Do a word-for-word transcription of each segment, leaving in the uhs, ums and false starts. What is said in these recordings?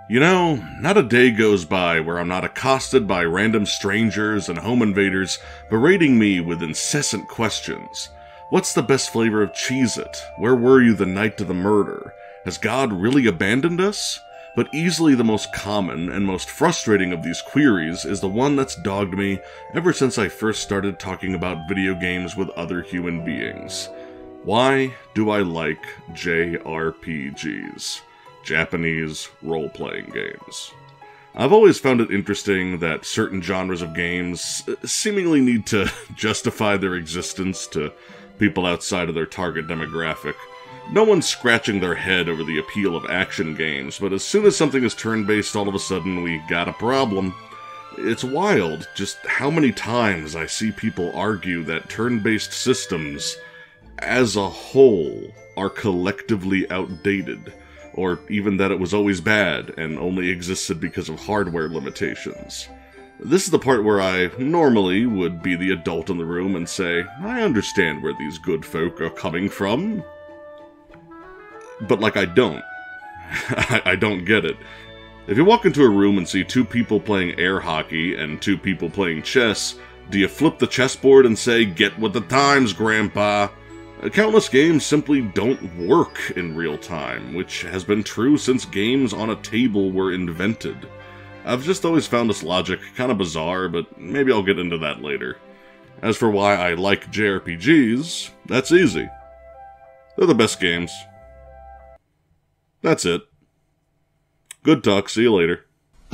You know, not a day goes by where I'm not accosted by random strangers and home invaders berating me with incessant questions. What's the best flavor of Cheez-It? Where were you the night of the murder? Has God really abandoned us? But easily the most common and most frustrating of these queries is the one that's dogged me ever since I first started talking about video games with other human beings. Why do I like J R P Gs? Japanese role-playing games. I've always found it interesting that certain genres of games seemingly need to justify their existence to people outside of their target demographic. No one's scratching their head over the appeal of action games, but as soon as something is turn-based, all of a sudden we got a problem. It's wild just how many times I see people argue that turn-based systems, as a whole, are collectively outdated, or even that it was always bad and only existed because of hardware limitations. This is the part where I normally would be the adult in the room and say, I understand where these good folk are coming from. But, like, I don't. I, I don't get it. If you walk into a room and see two people playing air hockey and two people playing chess, do you flip the chessboard and say, get with the times, Grandpa? Countless games simply don't work in real time, which has been true since games on a table were invented. I've just always found this logic kind of bizarre, but maybe I'll get into that later. As for why I like J R P Gs, that's easy. They're the best games. That's it. Good talk, see you later.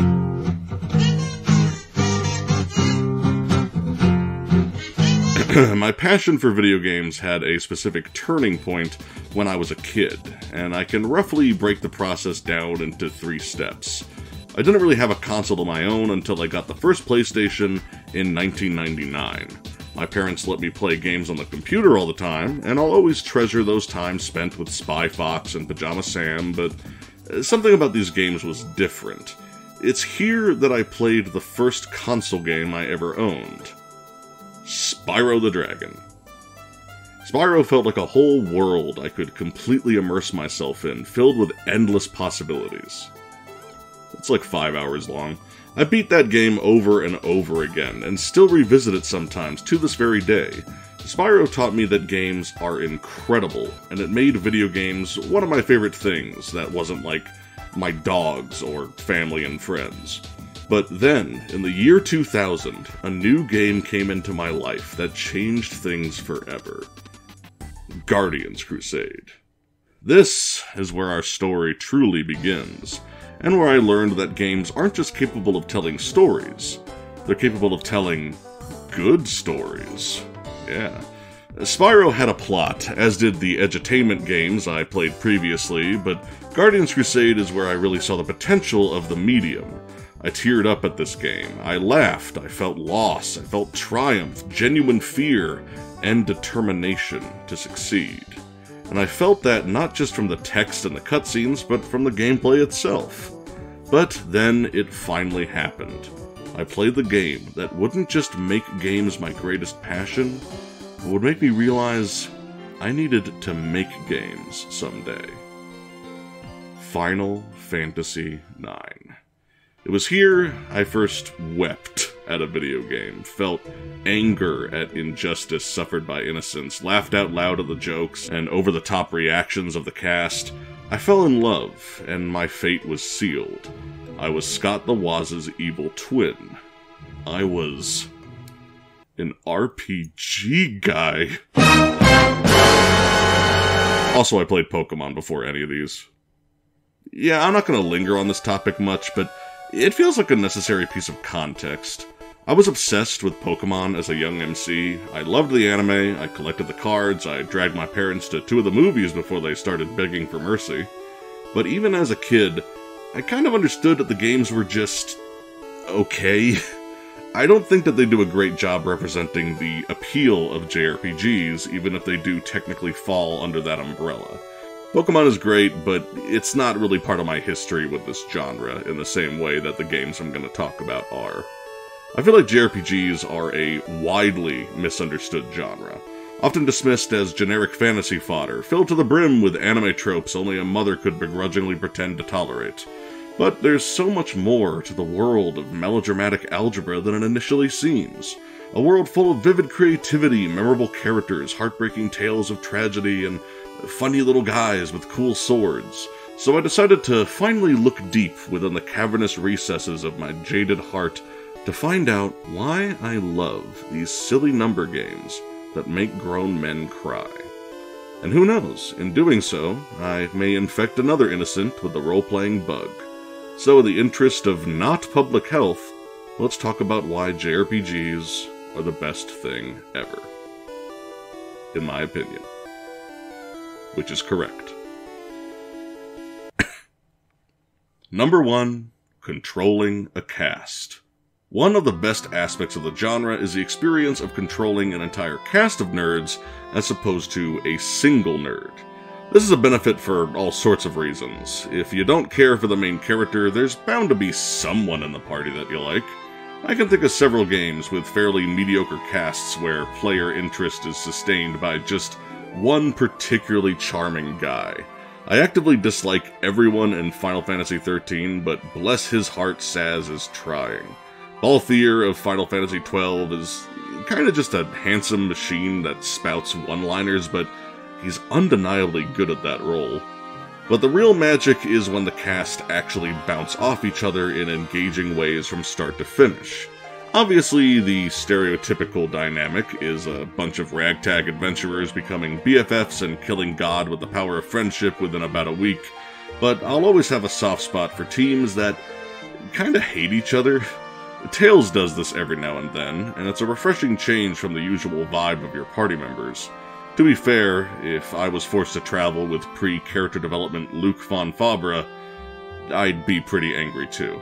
My passion for video games had a specific turning point when I was a kid, and I can roughly break the process down into three steps. I didn't really have a console of my own until I got the first PlayStation in nineteen ninety-nine. My parents let me play games on the computer all the time, and I'll always treasure those times spent with Spy Fox and Pajama Sam, but something about these games was different. It's here that I played the first console game I ever owned. Spyro the Dragon. Spyro felt like a whole world I could completely immerse myself in, filled with endless possibilities. It's like five hours long. I beat that game over and over again, and still revisit it sometimes to this very day. Spyro taught me that games are incredible, and it made video games one of my favorite things that wasn't like my dogs or family and friends. But then, in the year two thousand, a new game came into my life that changed things forever. Guardians Crusade. This is where our story truly begins, and where I learned that games aren't just capable of telling stories, they're capable of telling good stories. Yeah. Spyro had a plot, as did the edutainment games I played previously, but Guardians Crusade is where I really saw the potential of the medium. I teared up at this game. I laughed, I felt loss, I felt triumph, genuine fear, and determination to succeed. And I felt that not just from the text and the cutscenes, but from the gameplay itself. But then it finally happened. I played the game that wouldn't just make games my greatest passion, but would make me realize I needed to make games someday. Final Fantasy nine. It was here I first wept at a video game, felt anger at injustice suffered by innocents, laughed out loud at the jokes and over-the-top reactions of the cast. I fell in love, and my fate was sealed. I was Scott the Waz's evil twin. I was an R P G guy. Also, I played Pokemon before any of these. Yeah, I'm not going to linger on this topic much, but it feels like a necessary piece of context. I was obsessed with Pokemon as a young M C. I loved the anime, I collected the cards, I dragged my parents to two of the movies before they started begging for mercy. But even as a kid, I kind of understood that the games were just okay. I don't think that they do a great job representing the appeal of J R P Gs, even if they do technically fall under that umbrella. Pokemon is great, but it's not really part of my history with this genre in the same way that the games I'm going to talk about are. I feel like J R P Gs are a widely misunderstood genre, often dismissed as generic fantasy fodder, filled to the brim with anime tropes only a mother could begrudgingly pretend to tolerate. But there's so much more to the world of melodramatic algebra than it initially seems. A world full of vivid creativity, memorable characters, heartbreaking tales of tragedy, and funny little guys with cool swords. So I decided to finally look deep within the cavernous recesses of my jaded heart to find out why I love these silly number games that make grown men cry. And who knows, in doing so, I may infect another innocent with the role-playing bug. So in the interest of not public health, let's talk about why J R P Gs are the best thing ever. In my opinion. Which is correct. Number one, controlling a cast. One of the best aspects of the genre is the experience of controlling an entire cast of nerds as opposed to a single nerd. This is a benefit for all sorts of reasons. If you don't care for the main character, there's bound to be someone in the party that you like. I can think of several games with fairly mediocre casts where player interest is sustained by just one particularly charming guy. I actively dislike everyone in Final Fantasy thirteen, but bless his heart, Saz is trying. Balthier of Final Fantasy twelve is kinda just a handsome machine that spouts one-liners, but he's undeniably good at that role. But the real magic is when the cast actually bounce off each other in engaging ways from start to finish. Obviously, the stereotypical dynamic is a bunch of ragtag adventurers becoming B F Fs and killing God with the power of friendship within about a week, but I'll always have a soft spot for teams that kinda hate each other. Tales does this every now and then, and it's a refreshing change from the usual vibe of your party members. To be fair, if I was forced to travel with pre-character development Luke von Fabra, I'd be pretty angry too.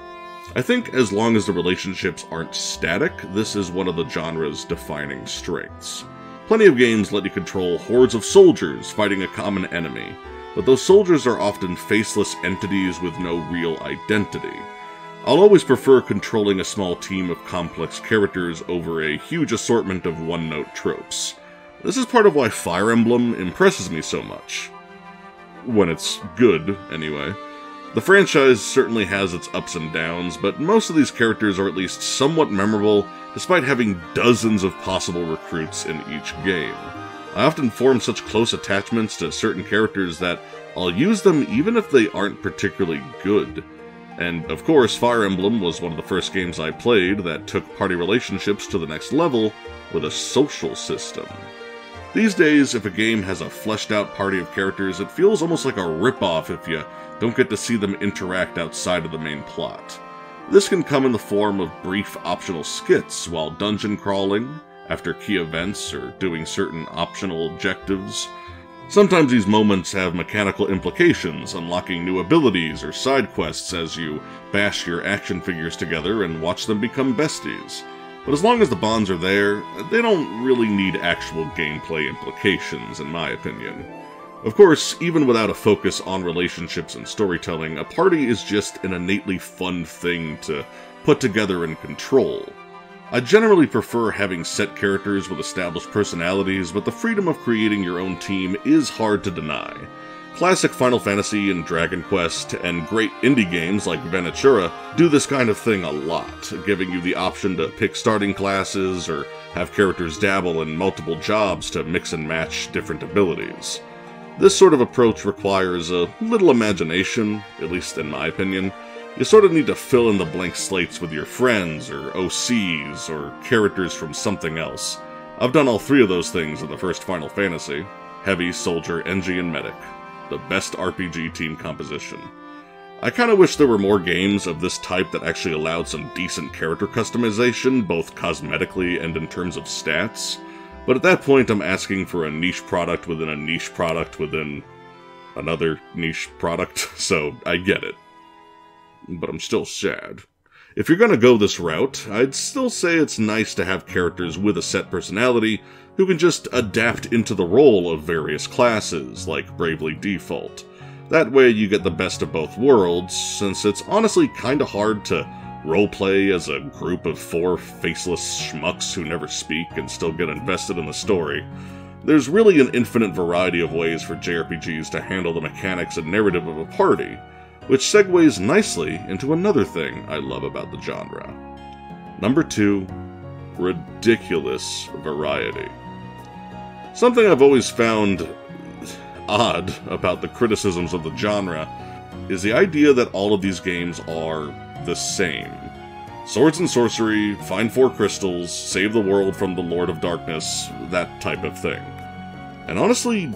I think as long as the relationships aren't static, this is one of the genre's defining strengths. Plenty of games let you control hordes of soldiers fighting a common enemy, but those soldiers are often faceless entities with no real identity. I'll always prefer controlling a small team of complex characters over a huge assortment of one-note tropes. This is part of why Fire Emblem impresses me so much. When it's good, anyway. The franchise certainly has its ups and downs, but most of these characters are at least somewhat memorable, despite having dozens of possible recruits in each game. I often form such close attachments to certain characters that I'll use them even if they aren't particularly good. And, of course, Fire Emblem was one of the first games I played that took party relationships to the next level with a social system. These days, if a game has a fleshed-out party of characters, it feels almost like a ripoff if you don't get to see them interact outside of the main plot. This can come in the form of brief optional skits while dungeon crawling, after key events, or doing certain optional objectives. Sometimes these moments have mechanical implications, unlocking new abilities or side quests as you bash your action figures together and watch them become besties. But as long as the bonds are there, they don't really need actual gameplay implications, in my opinion. Of course, even without a focus on relationships and storytelling, a party is just an innately fun thing to put together and control. I generally prefer having set characters with established personalities, but the freedom of creating your own team is hard to deny. Classic Final Fantasy and Dragon Quest, and great indie games like Ventura do this kind of thing a lot, giving you the option to pick starting classes or have characters dabble in multiple jobs to mix and match different abilities. This sort of approach requires a little imagination, at least in my opinion. You sort of need to fill in the blank slates with your friends, or O Cs, or characters from something else. I've done all three of those things in the first Final Fantasy. Heavy, Soldier, Engi, and Medic. The best R P G team composition. I kinda wish there were more games of this type that actually allowed some decent character customization, both cosmetically and in terms of stats. But at that point, I'm asking for a niche product within a niche product within another niche product, so I get it. But I'm still sad. If you're gonna go this route, I'd still say it's nice to have characters with a set personality who can just adapt into the role of various classes, like Bravely Default. That way you get the best of both worlds, since it's honestly kinda hard to roleplay as a group of four faceless schmucks who never speak and still get invested in the story. There's really an infinite variety of ways for J R P Gs to handle the mechanics and narrative of a party. which segues nicely into another thing I love about the genre. Number two, ridiculous variety. Something I've always found odd about the criticisms of the genre is the idea that all of these games are the same. Swords and sorcery, find four crystals, save the world from the Lord of Darkness, that type of thing. And honestly,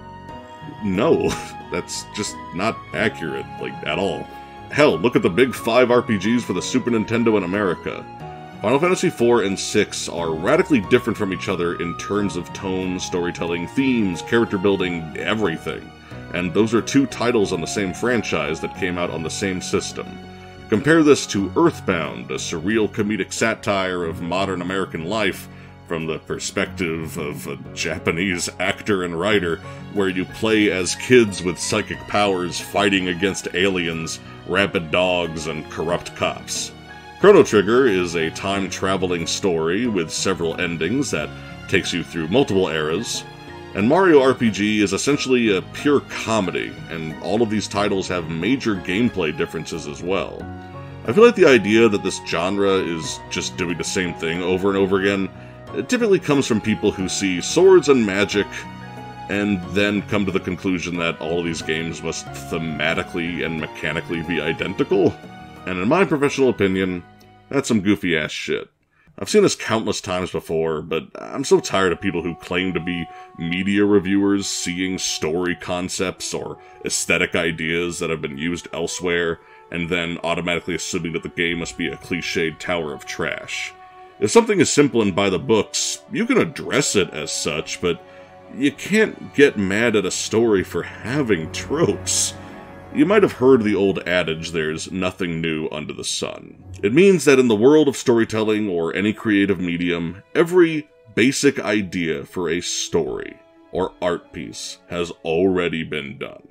no, that's just not accurate, like, at all. Hell, look at the big five R P Gs for the Super Nintendo in America. Final Fantasy four and six are radically different from each other in terms of tone, storytelling, themes, character building, everything. And those are two titles on the same franchise that came out on the same system. Compare this to Earthbound, a surreal comedic satire of modern American life from the perspective of a Japanese actor and writer, where you play as kids with psychic powers fighting against aliens, rabid dogs, and corrupt cops. Chrono Trigger is a time-traveling story with several endings that takes you through multiple eras, and Mario R P G is essentially a pure comedy, and all of these titles have major gameplay differences as well. I feel like the idea that this genre is just doing the same thing over and over again it typically comes from people who see swords and magic, and then come to the conclusion that all of these games must thematically and mechanically be identical. And in my professional opinion, that's some goofy-ass shit. I've seen this countless times before, but I'm so tired of people who claim to be media reviewers seeing story concepts or aesthetic ideas that have been used elsewhere, and then automatically assuming that the game must be a cliched tower of trash. If something is simple and by the books, you can address it as such, but you can't get mad at a story for having tropes. You might have heard the old adage, there's nothing new under the sun. It means that in the world of storytelling or any creative medium, every basic idea for a story or art piece has already been done.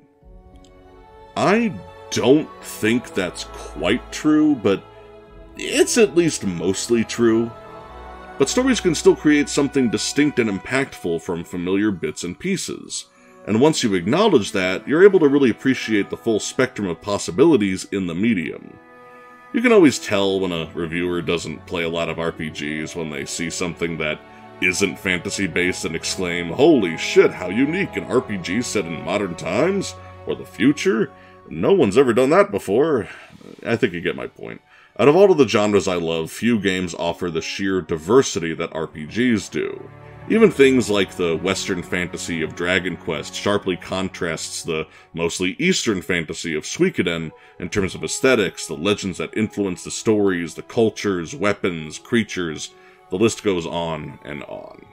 I don't think that's quite true, but it's at least mostly true. But stories can still create something distinct and impactful from familiar bits and pieces. And once you acknowledge that, you're able to really appreciate the full spectrum of possibilities in the medium. You can always tell when a reviewer doesn't play a lot of R P Gs when they see something that isn't fantasy-based and exclaim, "Holy shit, how unique, an R P G set in modern times? Or the future? No one's ever done that before." I think you get my point. Out of all of the genres I love, few games offer the sheer diversity that R P Gs do. Even things like the Western fantasy of Dragon Quest sharply contrasts the mostly Eastern fantasy of Suikoden in terms of aesthetics, the legends that influence the stories, the cultures, weapons, creatures, the list goes on and on.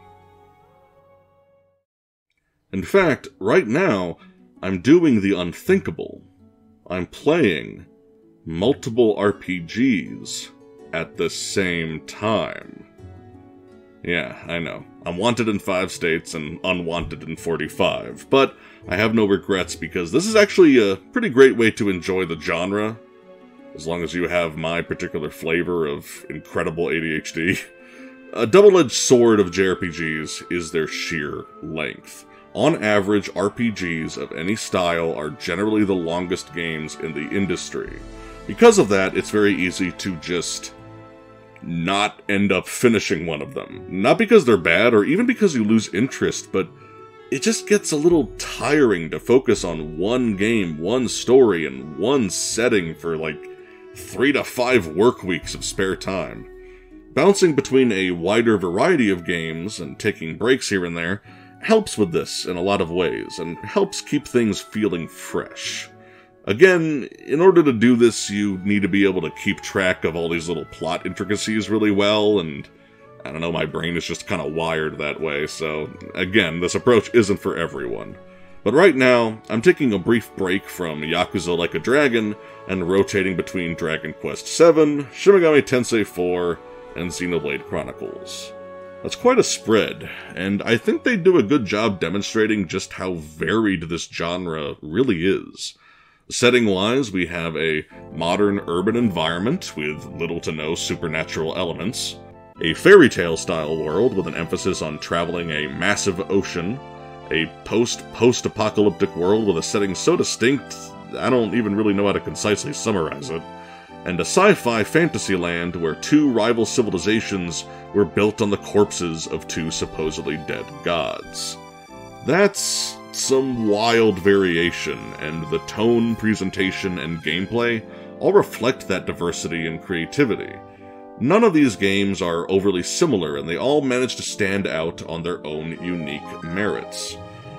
In fact, right now, I'm doing the unthinkable. I'm playing multiple R P Gs at the same time. Yeah, I know. I'm wanted in five states and unwanted in forty-five, but I have no regrets because this is actually a pretty great way to enjoy the genre, as long as you have my particular flavor of incredible A D H D. A double-edged sword of J R P Gs is their sheer length. On average, R P Gs of any style are generally the longest games in the industry. Because of that, it's very easy to just not end up finishing one of them. Not because they're bad, or even because you lose interest, but it just gets a little tiring to focus on one game, one story, and one setting for like three to five work weeks of spare time. Bouncing between a wider variety of games and taking breaks here and there helps with this in a lot of ways, and helps keep things feeling fresh. Again, in order to do this, you need to be able to keep track of all these little plot intricacies really well, and I don't know, my brain is just kind of wired that way, so again, this approach isn't for everyone. But right now, I'm taking a brief break from Yakuza Like a Dragon, and rotating between Dragon Quest seven, Shin Megami Tensei four, and Xenoblade Chronicles. That's quite a spread, and I think they do a good job demonstrating just how varied this genre really is. Setting-wise, we have a modern urban environment with little to no supernatural elements, a fairy tale-style world with an emphasis on traveling a massive ocean, a post-post-apocalyptic world with a setting so distinct I don't even really know how to concisely summarize it, and a sci-fi fantasy land where two rival civilizations were built on the corpses of two supposedly dead gods. That's some wild variation, and the tone, presentation, and gameplay all reflect that diversity and creativity. None of these games are overly similar, and they all manage to stand out on their own unique merits.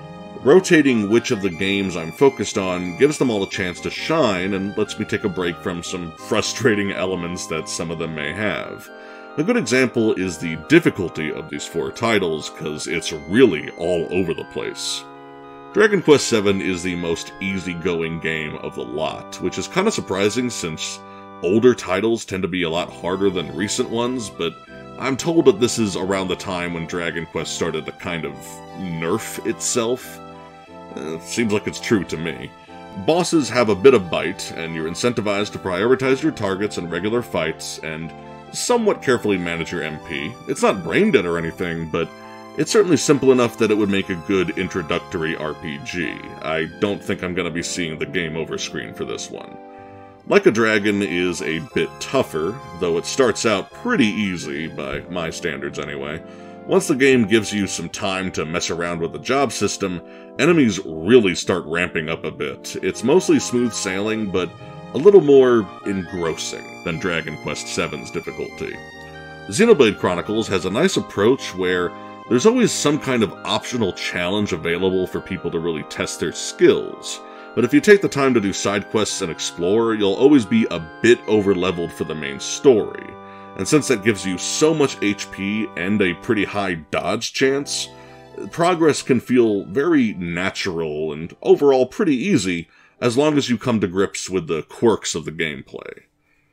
Rotating which of the games I'm focused on gives them all a chance to shine, and lets me take a break from some frustrating elements that some of them may have. A good example is the difficulty of these four titles, because it's really all over the place. Dragon Quest seven is the most easygoing game of the lot, which is kind of surprising since older titles tend to be a lot harder than recent ones, but I'm told that this is around the time when Dragon Quest started to kind of nerf itself. Uh, seems like it's true to me. Bosses have a bit of bite, and you're incentivized to prioritize your targets in regular fights, and somewhat carefully manage your M P. It's not brain dead or anything, but it's certainly simple enough that it would make a good introductory R P G. I don't think I'm going to be seeing the game over screen for this one. Like a Dragon is a bit tougher, though it starts out pretty easy, by my standards anyway. Once the game gives you some time to mess around with the job system, enemies really start ramping up a bit. It's mostly smooth sailing, but a little more engrossing than Dragon Quest seven's difficulty. Xenoblade Chronicles has a nice approach where there's always some kind of optional challenge available for people to really test their skills. But if you take the time to do side quests and explore, you'll always be a bit over-leveled for the main story. And since that gives you so much H P and a pretty high dodge chance, progress can feel very natural and overall pretty easy, as long as you come to grips with the quirks of the gameplay.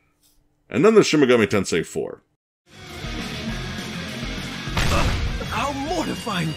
And then there's Shin Megami Tensei four. Uh, how mortifying!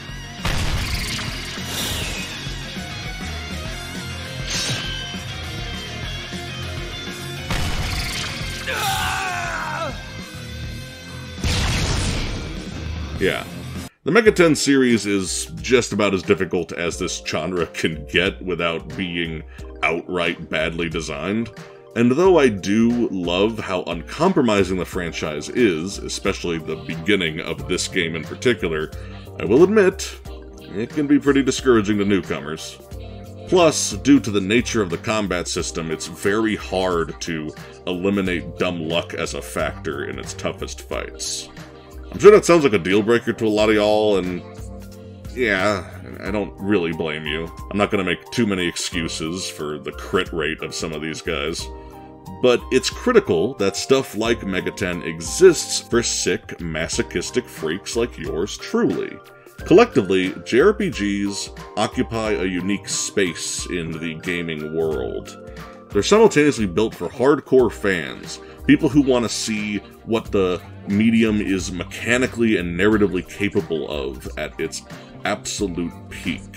Yeah. The Megaten series is just about as difficult as this genre can get without being outright badly designed. And though I do love how uncompromising the franchise is, especially the beginning of this game in particular, I will admit, it can be pretty discouraging to newcomers. Plus, due to the nature of the combat system, it's very hard to eliminate dumb luck as a factor in its toughest fights. I'm sure that sounds like a deal-breaker to a lot of y'all, and yeah, I don't really blame you. I'm not going to make too many excuses for the crit rate of some of these guys. But it's critical that stuff like Megaten exists for sick, masochistic freaks like yours truly. Collectively, J R P Gs occupy a unique space in the gaming world. They're simultaneously built for hardcore fans, people who want to see what the medium is mechanically and narratively capable of at its absolute peak.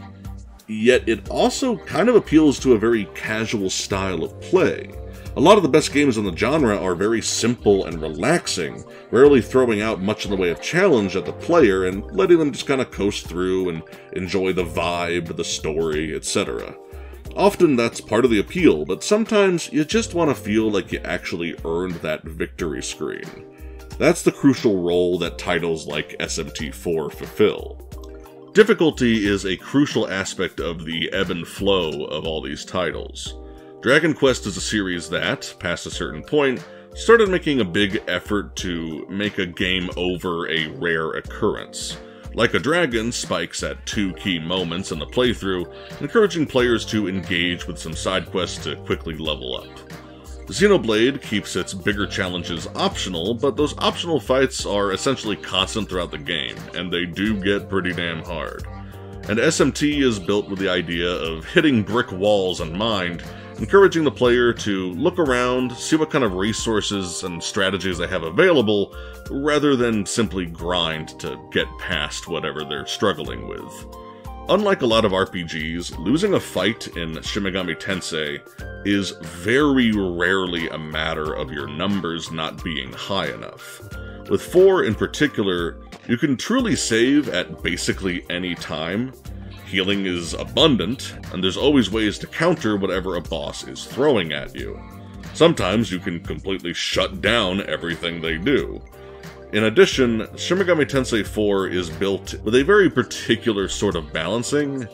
Yet it also kind of appeals to a very casual style of play. A lot of the best games in the genre are very simple and relaxing, rarely throwing out much in the way of challenge at the player and letting them just kind of coast through and enjoy the vibe, the story, et cetera. Often that's part of the appeal, but sometimes you just want to feel like you actually earned that victory screen. That's the crucial role that titles like S M T four fulfill. Difficulty is a crucial aspect of the ebb and flow of all these titles. Dragon Quest is a series that, past a certain point, started making a big effort to make a game over a rare occurrence. Like a Dragon spikes at two key moments in the playthrough, encouraging players to engage with some side quests to quickly level up. Xenoblade keeps its bigger challenges optional, but those optional fights are essentially constant throughout the game, and they do get pretty damn hard. And S M T is built with the idea of hitting brick walls in mind, encouraging the player to look around, see what kind of resources and strategies they have available, rather than simply grind to get past whatever they're struggling with. Unlike a lot of R P Gs, losing a fight in Shin Megami Tensei is very rarely a matter of your numbers not being high enough. With four in particular, you can truly save at basically any time. healing is abundant, and there's always ways to counter whatever a boss is throwing at you. Sometimes you can completely shut down everything they do. In addition, Shin Megami Tensei four is built with a very particular sort of balancing.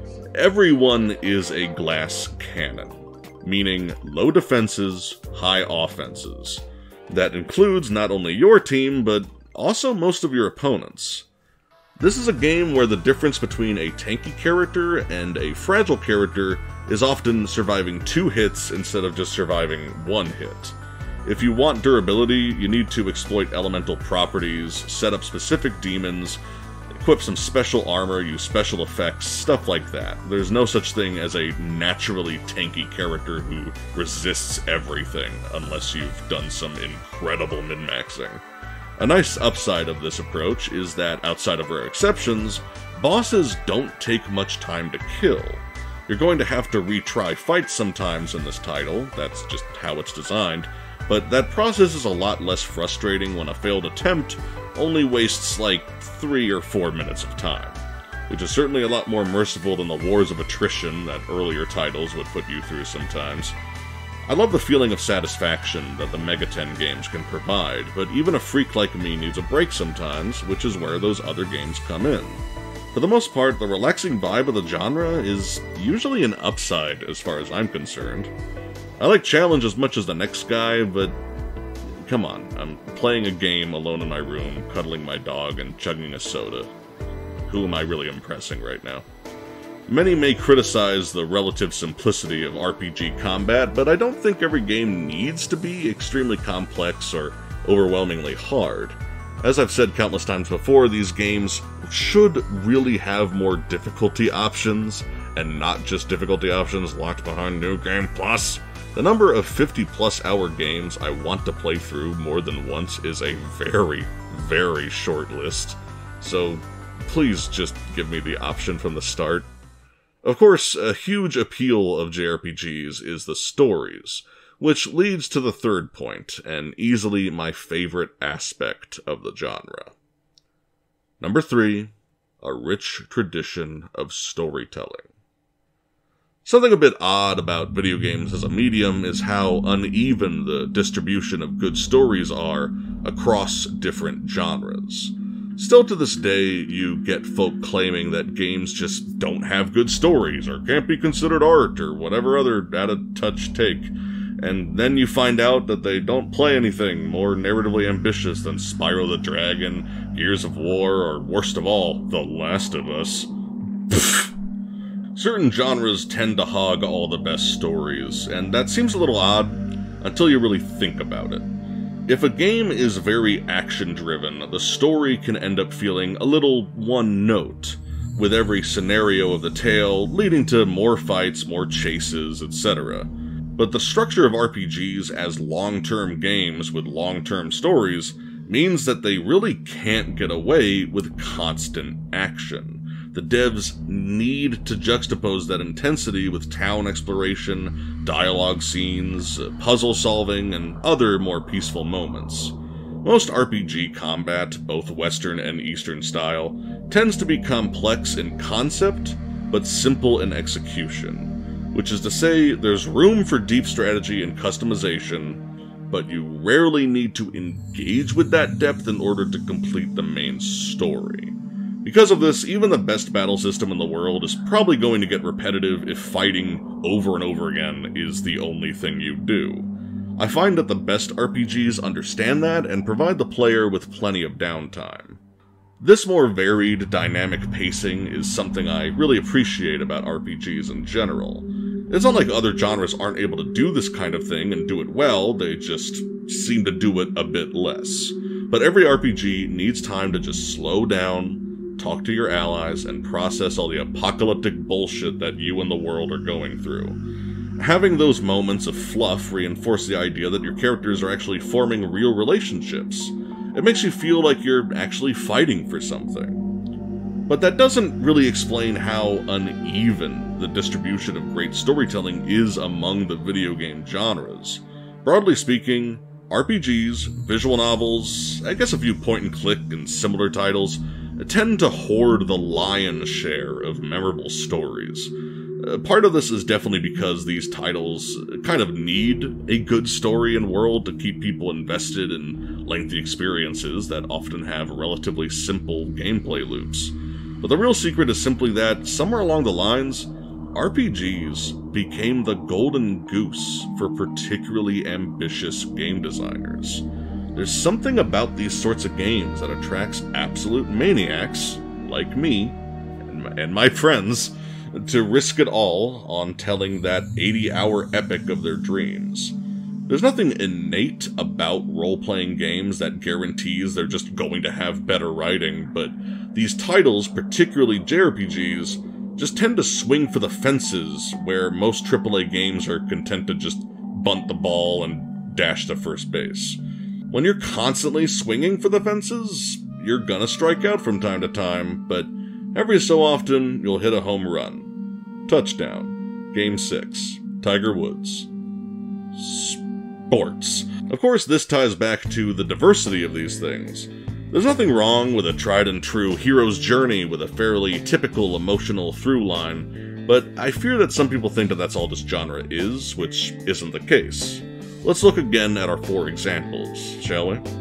Everyone is a glass cannon, meaning low defenses, high offenses. That includes not only your team, but also most of your opponents. This is a game where the difference between a tanky character and a fragile character is often surviving two hits instead of just surviving one hit. If you want durability, you need to exploit elemental properties, set up specific demons, equip some special armor, use special effects, stuff like that. There's no such thing as a naturally tanky character who resists everything, unless you've done some incredible min-maxing. A nice upside of this approach is that, outside of rare exceptions, bosses don't take much time to kill. You're going to have to retry fights sometimes in this title, that's just how it's designed, but that process is a lot less frustrating when a failed attempt only wastes like three or four minutes of time, which is certainly a lot more merciful than the wars of attrition that earlier titles would put you through sometimes. I love the feeling of satisfaction that the Megaten games can provide, but even a freak like me needs a break sometimes, which is where those other games come in. For the most part, the relaxing vibe of the genre is usually an upside as far as I'm concerned. I like challenge as much as the next guy, but come on, I'm playing a game alone in my room, cuddling my dog, and chugging a soda. Who am I really impressing right now? Many may criticize the relative simplicity of R P G combat, but I don't think every game needs to be extremely complex or overwhelmingly hard. As I've said countless times before, these games should really have more difficulty options, and not just difficulty options locked behind New Game Plus. The number of fifty plus hour games I want to play through more than once is a very, very short list, so please just give me the option from the start. Of course, a huge appeal of J R P Gs is the stories, which leads to the third point, and easily my favorite aspect of the genre. Number three, a rich tradition of storytelling. Something a bit odd about video games as a medium is how uneven the distribution of good stories are across different genres. Still to this day, you get folk claiming that games just don't have good stories, or can't be considered art, or whatever other out-of-touch take. And then you find out that they don't play anything more narratively ambitious than Spyro the Dragon, Gears of War, or worst of all, The Last of Us. Certain genres tend to hog all the best stories, and that seems a little odd until you really think about it. If a game is very action-driven, the story can end up feeling a little one-note, with every scenario of the tale leading to more fights, more chases, et cetera. But the structure of R P Gs as long-term games with long-term stories means that they really can't get away with constant action. The devs need to juxtapose that intensity with town exploration, dialogue scenes, puzzle solving, and other more peaceful moments. Most R P G combat, both Western and Eastern style, tends to be complex in concept, but simple in execution. Which is to say, there's room for deep strategy and customization, but you rarely need to engage with that depth in order to complete the main story. Because of this, even the best battle system in the world is probably going to get repetitive if fighting over and over again is the only thing you do. I find that the best R P Gs understand that and provide the player with plenty of downtime. This more varied, dynamic pacing is something I really appreciate about R P Gs in general. It's not like other genres aren't able to do this kind of thing and do it well, they just seem to do it a bit less. But every R P G needs time to just slow down, talk to your allies, and process all the apocalyptic bullshit that you and the world are going through. Having those moments of fluff reinforce the idea that your characters are actually forming real relationships. It makes you feel like you're actually fighting for something. But that doesn't really explain how uneven the distribution of great storytelling is among the video game genres. Broadly speaking, R P Gs, visual novels, I guess a few point-and-click and similar titles, tend to hoard the lion's share of memorable stories. Uh, part of this is definitely because these titles kind of need a good story and world to keep people invested in lengthy experiences that often have relatively simple gameplay loops. But the real secret is simply that, somewhere along the lines, R P Gs became the golden goose for particularly ambitious game designers. There's something about these sorts of games that attracts absolute maniacs, like me, and my, and my friends, to risk it all on telling that eighty hour epic of their dreams. There's nothing innate about role-playing games that guarantees they're just going to have better writing, but these titles, particularly J R P Gs, just tend to swing for the fences where most triple A games are content to just bunt the ball and dash to first base. When you're constantly swinging for the fences, you're gonna strike out from time to time, but every so often, you'll hit a home run. Touchdown. Game six. Tiger Woods. Sports. Of course, this ties back to the diversity of these things. There's nothing wrong with a tried-and-true hero's journey with a fairly typical emotional through line, but I fear that some people think that that's all this genre is, which isn't the case. Let's look again at our four examples, shall we?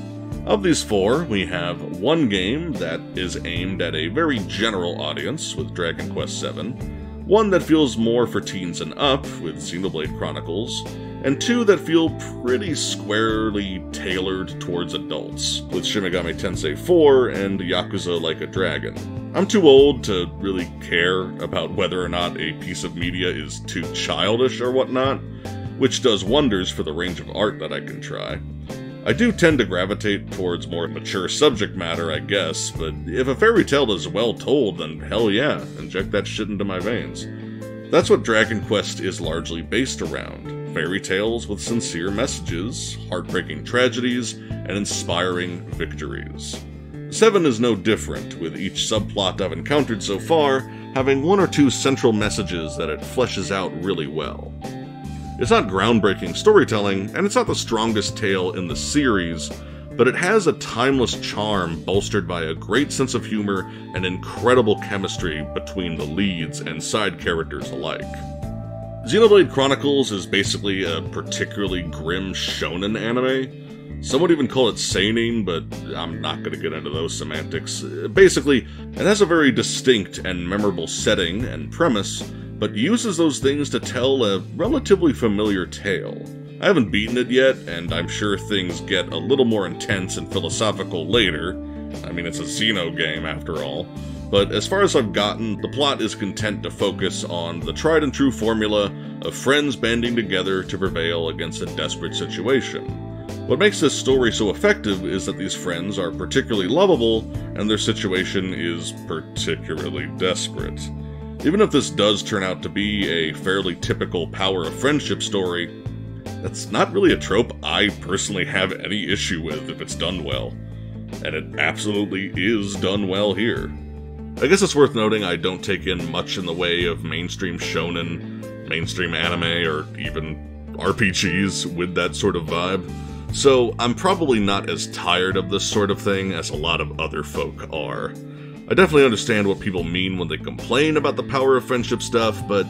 Of these four, we have one game that is aimed at a very general audience with Dragon Quest seven, one that feels more for teens and up with Xenoblade Chronicles, and two that feel pretty squarely tailored towards adults, with Shin Megami Tensei four and Yakuza Like a Dragon. I'm too old to really care about whether or not a piece of media is too childish or whatnot, which does wonders for the range of art that I can try. I do tend to gravitate towards more mature subject matter, I guess, but if a fairy tale is well told, then hell yeah, inject that shit into my veins. That's what Dragon Quest is largely based around. Fairy tales with sincere messages, heartbreaking tragedies, and inspiring victories. seven is no different, with each subplot I've encountered so far having one or two central messages that it fleshes out really well. It's not groundbreaking storytelling, and it's not the strongest tale in the series, but it has a timeless charm bolstered by a great sense of humor and incredible chemistry between the leads and side characters alike. Xenoblade Chronicles is basically a particularly grim shonen anime. Some would even call it seinen, but I'm not going to get into those semantics. Basically, it has a very distinct and memorable setting and premise, but uses those things to tell a relatively familiar tale. I haven't beaten it yet, and I'm sure things get a little more intense and philosophical later. I mean, it's a Xeno game after all. But as far as I've gotten, the plot is content to focus on the tried-and-true formula of friends banding together to prevail against a desperate situation. What makes this story so effective is that these friends are particularly lovable, and their situation is particularly desperate. Even if this does turn out to be a fairly typical power of friendship story, that's not really a trope I personally have any issue with if it's done well. And it absolutely is done well here. I guess it's worth noting I don't take in much in the way of mainstream shonen, mainstream anime, or even R P Gs with that sort of vibe. So I'm probably not as tired of this sort of thing as a lot of other folk are. I definitely understand what people mean when they complain about the power of friendship stuff, but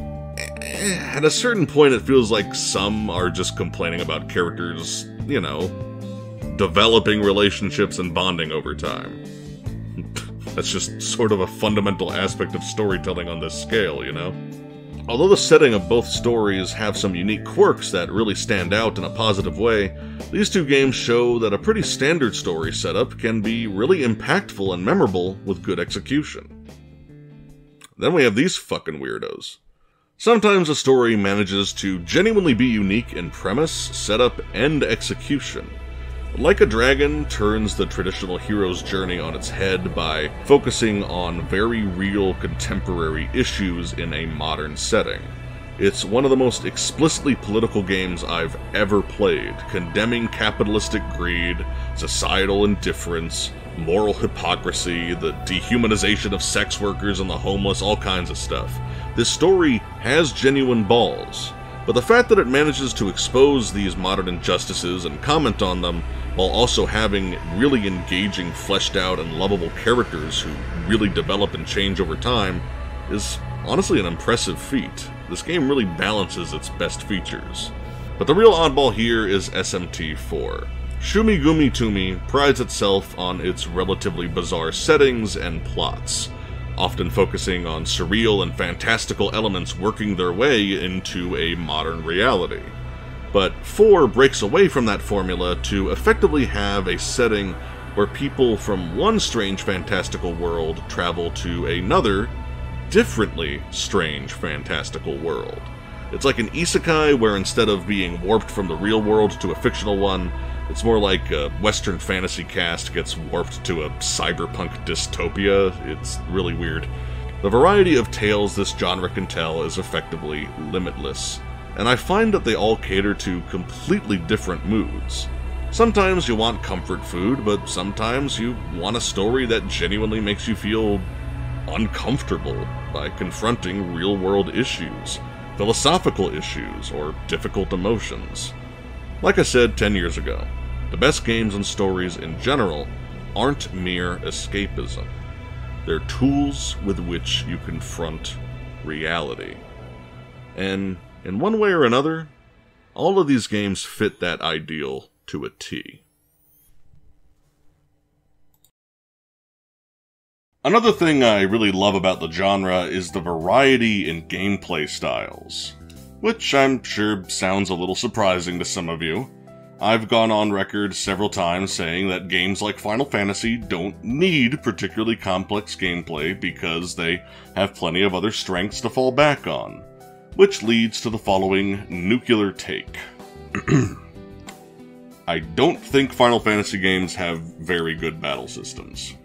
at a certain point it feels like some are just complaining about characters, you know, developing relationships and bonding over time. That's just sort of a fundamental aspect of storytelling on this scale, you know? Although the setting of both stories have some unique quirks that really stand out in a positive way, these two games show that a pretty standard story setup can be really impactful and memorable with good execution. Then we have these fucking weirdos. Sometimes a story manages to genuinely be unique in premise, setup, and execution. Like a Dragon turns the traditional hero's journey on its head by focusing on very real contemporary issues in a modern setting. It's one of the most explicitly political games I've ever played, condemning capitalistic greed, societal indifference, moral hypocrisy, the dehumanization of sex workers and the homeless, all kinds of stuff. This story has genuine balls, but the fact that it manages to expose these modern injustices and comment on them while also having really engaging, fleshed out, and lovable characters who really develop and change over time, is honestly an impressive feat. This game really balances its best features. But the real oddball here is S M T four. Shumi Gumi Tumi prides itself on its relatively bizarre settings and plots, often focusing on surreal and fantastical elements working their way into a modern reality. But four breaks away from that formula to effectively have a setting where people from one strange fantastical world travel to another, differently strange fantastical world. It's like an isekai where instead of being warped from the real world to a fictional one, it's more like a Western fantasy cast gets warped to a cyberpunk dystopia. It's really weird. The variety of tales this genre can tell is effectively limitless, and I find that they all cater to completely different moods. Sometimes you want comfort food, but sometimes you want a story that genuinely makes you feel uncomfortable by confronting real-world issues, philosophical issues, or difficult emotions. Like I said ten years ago, the best games and stories in general aren't mere escapism. They're tools with which you confront reality. And in one way or another, all of these games fit that ideal to a T. Another thing I really love about the genre is the variety in gameplay styles, which I'm sure sounds a little surprising to some of you. I've gone on record several times saying that games like Final Fantasy don't need particularly complex gameplay because they have plenty of other strengths to fall back on, which leads to the following nuclear take. I don't think Final Fantasy games have very good battle systems.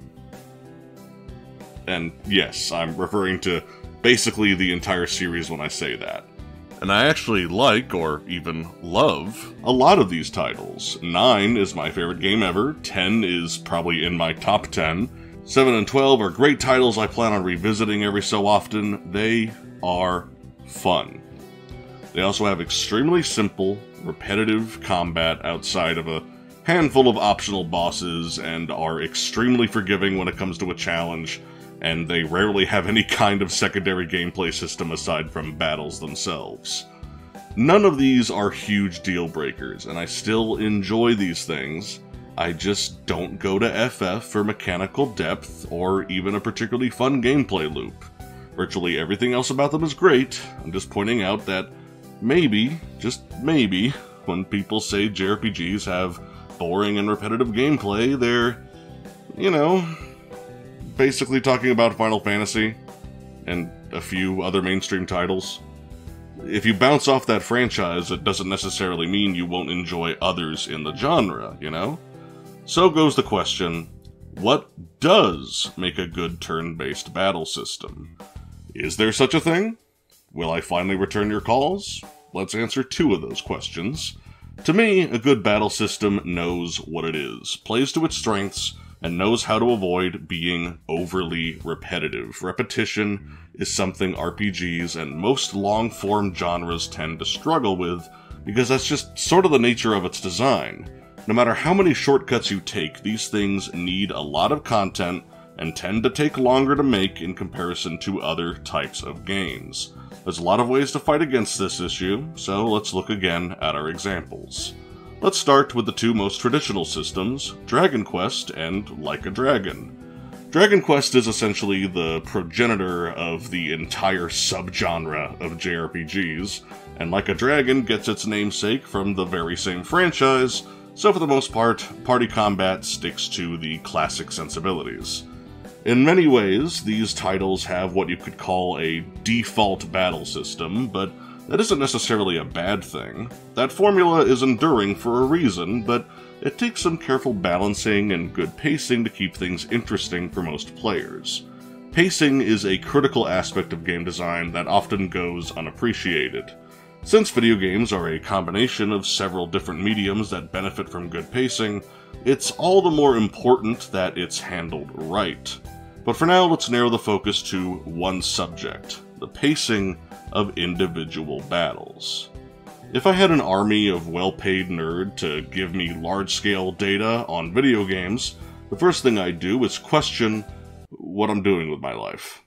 And yes, I'm referring to basically the entire series when I say that. And I actually like, or even love, a lot of these titles. nine is my favorite game ever, ten is probably in my top ten, seven and twelve are great titles I plan on revisiting every so often. They are fun. They also have extremely simple, repetitive combat outside of a handful of optional bosses, and are extremely forgiving when it comes to a challenge, and they rarely have any kind of secondary gameplay system aside from battles themselves. None of these are huge deal breakers, and I still enjoy these things. I just don't go to F F for mechanical depth, or even a particularly fun gameplay loop. Virtually everything else about them is great. I'm just pointing out that maybe, just maybe, when people say J R P Gs have boring and repetitive gameplay, they're, you know, basically talking about Final Fantasy and a few other mainstream titles. If you bounce off that franchise, it doesn't necessarily mean you won't enjoy others in the genre, you know? So goes the question, what does make a good turn-based battle system? Is there such a thing? Will I finally return your calls? Let's answer two of those questions. To me, a good battle system knows what it is, plays to its strengths, and knows how to avoid being overly repetitive. Repetition is something R P Gs and most long-form genres tend to struggle with, because that's just sort of the nature of its design. No matter how many shortcuts you take, these things need a lot of content and tend to take longer to make in comparison to other types of games. There's a lot of ways to fight against this issue, so let's look again at our examples. Let's start with the two most traditional systems, Dragon Quest and Like a Dragon. Dragon Quest is essentially the progenitor of the entire subgenre of J R P Gs, and Like a Dragon gets its namesake from the very same franchise, so for the most part, party combat sticks to the classic sensibilities. In many ways, these titles have what you could call a default battle system, but that isn't necessarily a bad thing. That formula is enduring for a reason, but it takes some careful balancing and good pacing to keep things interesting for most players. Pacing is a critical aspect of game design that often goes unappreciated. Since video games are a combination of several different mediums that benefit from good pacing, it's all the more important that it's handled right. But for now, let's narrow the focus to one subject, the pacing of individual battles. If I had an army of well-paid nerds to give me large-scale data on video games, the first thing I'd do is question what I'm doing with my life.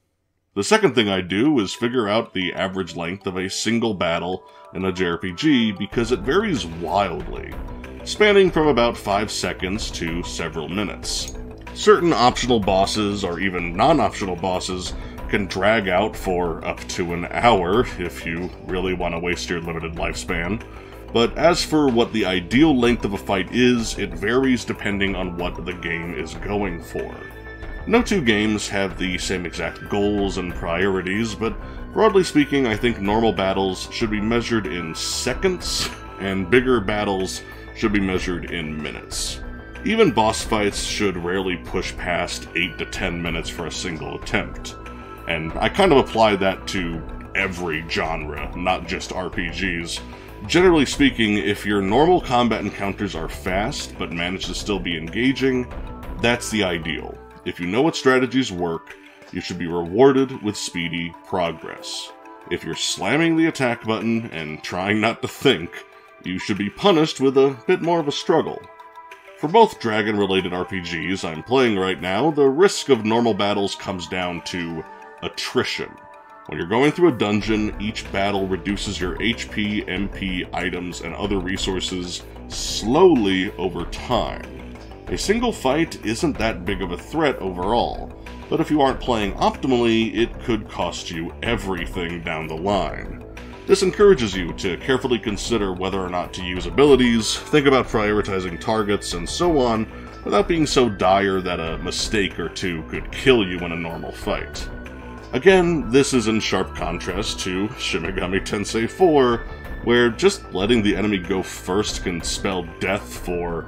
The second thing I'd do is figure out the average length of a single battle in a J R P G because it varies wildly, spanning from about five seconds to several minutes. Certain optional bosses, or even non-optional bosses, can drag out for up to an hour if you really want to waste your limited lifespan. But as for what the ideal length of a fight is, it varies depending on what the game is going for. No two games have the same exact goals and priorities, but broadly speaking, I think normal battles should be measured in seconds, and bigger battles should be measured in minutes. Even boss fights should rarely push past eight to ten minutes for a single attempt. And I kind of apply that to every genre, not just R P Gs. Generally speaking, if your normal combat encounters are fast, but manage to still be engaging, that's the ideal. If you know what strategies work, you should be rewarded with speedy progress. If you're slamming the attack button and trying not to think, you should be punished with a bit more of a struggle. For both dragon-related R P Gs I'm playing right now, the risk of normal battles comes down to attrition. When you're going through a dungeon, each battle reduces your H P, M P, items, and other resources slowly over time. A single fight isn't that big of a threat overall, but if you aren't playing optimally, it could cost you everything down the line. This encourages you to carefully consider whether or not to use abilities, think about prioritizing targets, and so on, without being so dire that a mistake or two could kill you in a normal fight. Again, this is in sharp contrast to Shin Megami Tensei four, where just letting the enemy go first can spell death for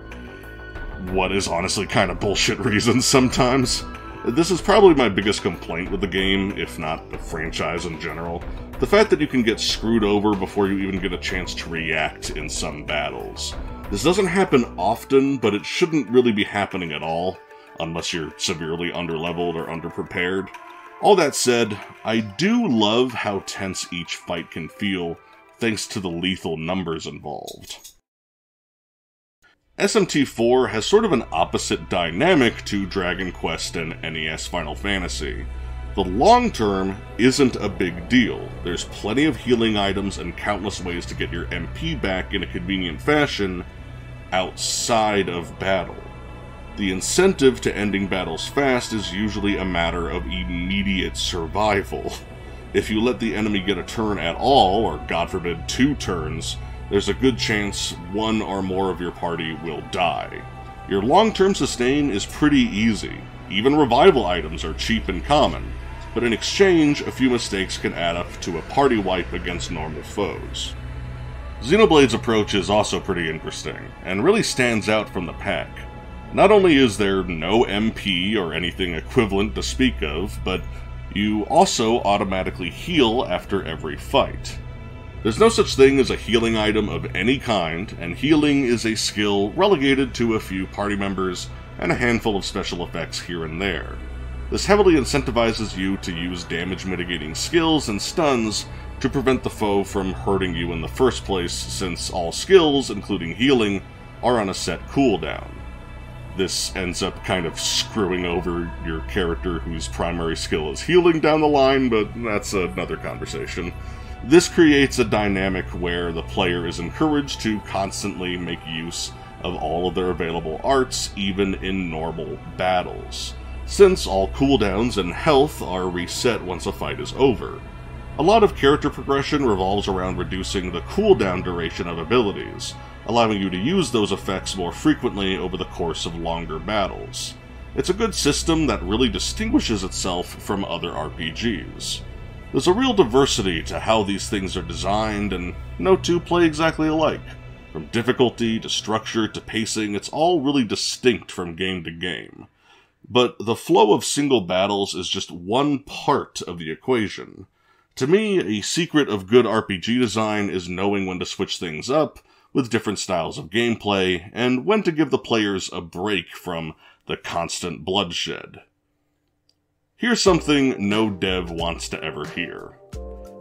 what is honestly kind of bullshit reasons sometimes. This is probably my biggest complaint with the game, if not the franchise in general. The fact that you can get screwed over before you even get a chance to react in some battles. This doesn't happen often, but it shouldn't really be happening at all, unless you're severely underleveled or underprepared. All that said, I do love how tense each fight can feel, thanks to the lethal numbers involved. S M T four has sort of an opposite dynamic to Dragon Quest and N E S Final Fantasy. The long term isn't a big deal. There's plenty of healing items and countless ways to get your M P back in a convenient fashion outside of battle. The incentive to ending battles fast is usually a matter of immediate survival. If you let the enemy get a turn at all, or God forbid two turns, there's a good chance one or more of your party will die. Your long-term sustain is pretty easy. Even revival items are cheap and common, but in exchange, a few mistakes can add up to a party wipe against normal foes. Xenoblade's approach is also pretty interesting, and really stands out from the pack. Not only is there no M P or anything equivalent to speak of, but you also automatically heal after every fight. There's no such thing as a healing item of any kind, and healing is a skill relegated to a few party members and a handful of special effects here and there. This heavily incentivizes you to use damage mitigating skills and stuns to prevent the foe from hurting you in the first place, since all skills, including healing, are on a set cooldown. This ends up kind of screwing over your character whose primary skill is healing down the line, but that's another conversation. This creates a dynamic where the player is encouraged to constantly make use of all of their available arts, even in normal battles, since all cooldowns and health are reset once a fight is over. A lot of character progression revolves around reducing the cooldown duration of abilities, allowing you to use those effects more frequently over the course of longer battles. It's a good system that really distinguishes itself from other R P Gs. There's a real diversity to how these things are designed, and no two play exactly alike. From difficulty to structure to pacing, it's all really distinct from game to game. But the flow of single battles is just one part of the equation. To me, a secret of good R P G design is knowing when to switch things up with different styles of gameplay, and when to give the players a break from the constant bloodshed. Here's something no dev wants to ever hear.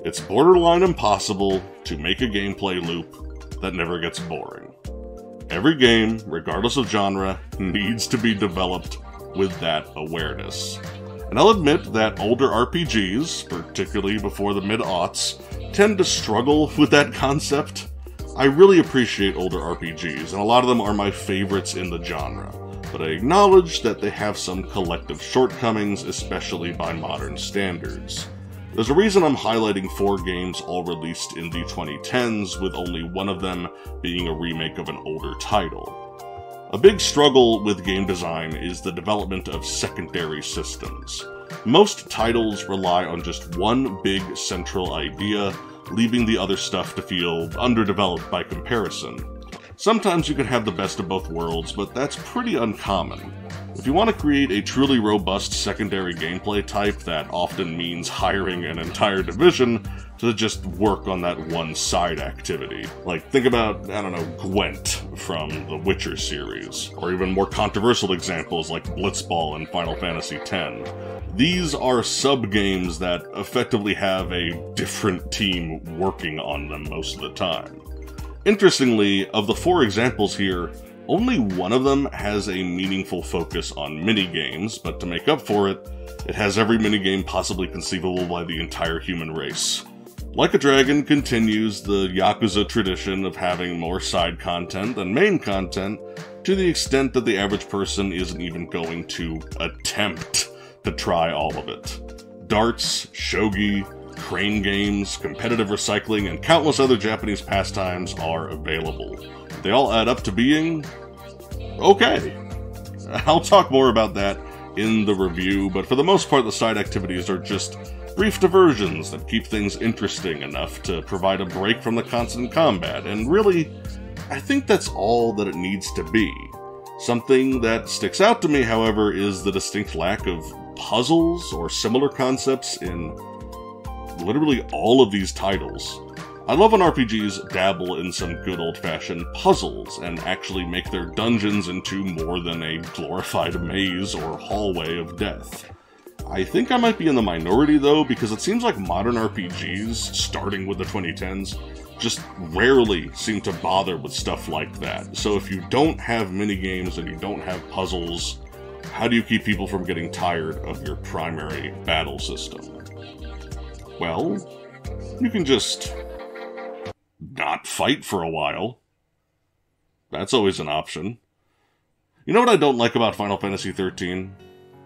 It's borderline impossible to make a gameplay loop that never gets boring. Every game, regardless of genre, needs to be developed with that awareness. And I'll admit that older R P Gs, particularly before the mid-aughts, tend to struggle with that concept. I really appreciate older R P Gs, and a lot of them are my favorites in the genre, but I acknowledge that they have some collective shortcomings, especially by modern standards. There's a reason I'm highlighting four games all released in the twenty tens, with only one of them being a remake of an older title. A big struggle with game design is the development of secondary systems. Most titles rely on just one big central idea, leaving the other stuff to feel underdeveloped by comparison. Sometimes you can have the best of both worlds, but that's pretty uncommon. If you want to create a truly robust secondary gameplay type, that often means hiring an entire division to just work on that one side activity. Like, think about, I don't know, Gwent from the Witcher series, or even more controversial examples like Blitzball in Final Fantasy X. These are sub-games that effectively have a different team working on them most of the time. Interestingly, of the four examples here, only one of them has a meaningful focus on minigames, but to make up for it, it has every minigame possibly conceivable by the entire human race. Like a Dragon continues the Yakuza tradition of having more side content than main content, to the extent that the average person isn't even going to attempt to try all of it. Darts, shogi, crane games, competitive recycling, and countless other Japanese pastimes are available. They all add up to being okay. I'll talk more about that in the review, but for the most part the side activities are just brief diversions that keep things interesting enough to provide a break from the constant combat, and really, I think that's all that it needs to be. Something that sticks out to me, however, is the distinct lack of puzzles or similar concepts in literally all of these titles. I love when R P Gs dabble in some good old-fashioned puzzles and actually make their dungeons into more than a glorified maze or hallway of death. I think I might be in the minority though, because it seems like modern R P Gs, starting with the twenty tens, just rarely seem to bother with stuff like that. So if you don't have minigames and you don't have puzzles, how do you keep people from getting tired of your primary battle system? Well, you can just not fight for a while. That's always an option. You know what I don't like about Final Fantasy thirteen?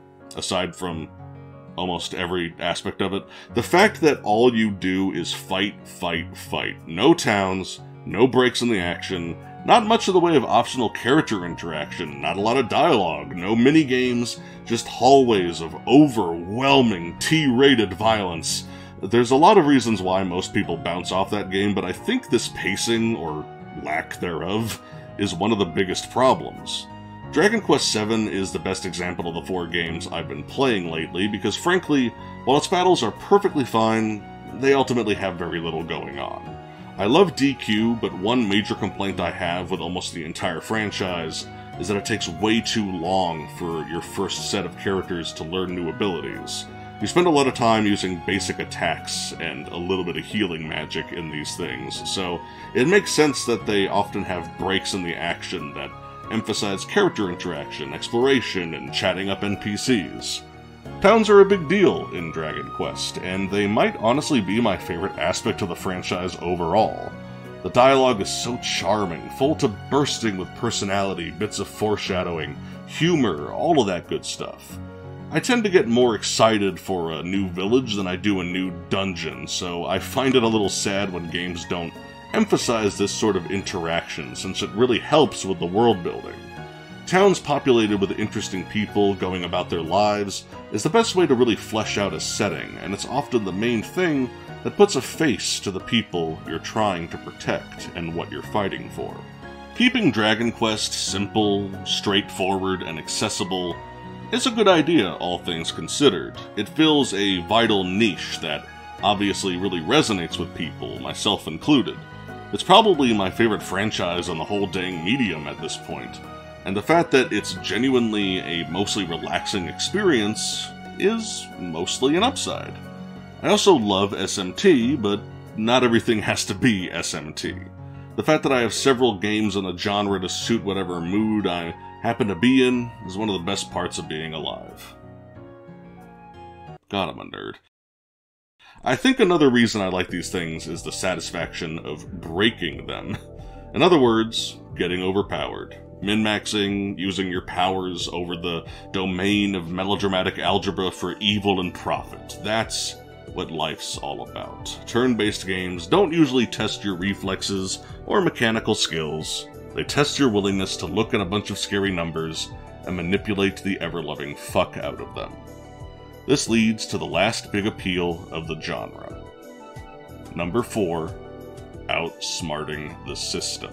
Aside from almost every aspect of it, the fact that all you do is fight, fight, fight. No towns, no breaks in the action, not much of the way of optional character interaction, not a lot of dialogue, no mini-games, just hallways of overwhelming T-rated violence. There's a lot of reasons why most people bounce off that game, but I think this pacing, or lack thereof, is one of the biggest problems. Dragon Quest seven is the best example of the four games I've been playing lately, because frankly, while its battles are perfectly fine, they ultimately have very little going on. I love D Q, but one major complaint I have with almost the entire franchise is that it takes way too long for your first set of characters to learn new abilities. You spend a lot of time using basic attacks and a little bit of healing magic in these things, so it makes sense that they often have breaks in the action that emphasize character interaction, exploration, and chatting up N P Cs. Towns are a big deal in Dragon Quest, and they might honestly be my favorite aspect of the franchise overall. The dialogue is so charming, full to bursting with personality, bits of foreshadowing, humor, all of that good stuff. I tend to get more excited for a new village than I do a new dungeon, so I find it a little sad when games don't emphasize this sort of interaction, since it really helps with the world building. Towns populated with interesting people going about their lives is the best way to really flesh out a setting, and it's often the main thing that puts a face to the people you're trying to protect and what you're fighting for. Keeping Dragon Quest simple, straightforward, and accessible is a good idea, all things considered. It fills a vital niche that obviously really resonates with people, myself included. It's probably my favorite franchise on the whole dang medium at this point, and the fact that it's genuinely a mostly relaxing experience is mostly an upside. I also love S M T, but not everything has to be S M T. The fact that I have several games in a genre to suit whatever mood I happen to be in is one of the best parts of being alive. God, I'm a nerd. I think another reason I like these things is the satisfaction of breaking them. In other words, getting overpowered. Min-maxing, using your powers over the domain of melodramatic algebra for evil and profit. That's what life's all about. Turn-based games don't usually test your reflexes or mechanical skills. They test your willingness to look at a bunch of scary numbers and manipulate the ever-loving fuck out of them. This leads to the last big appeal of the genre. Number four, outsmarting the system.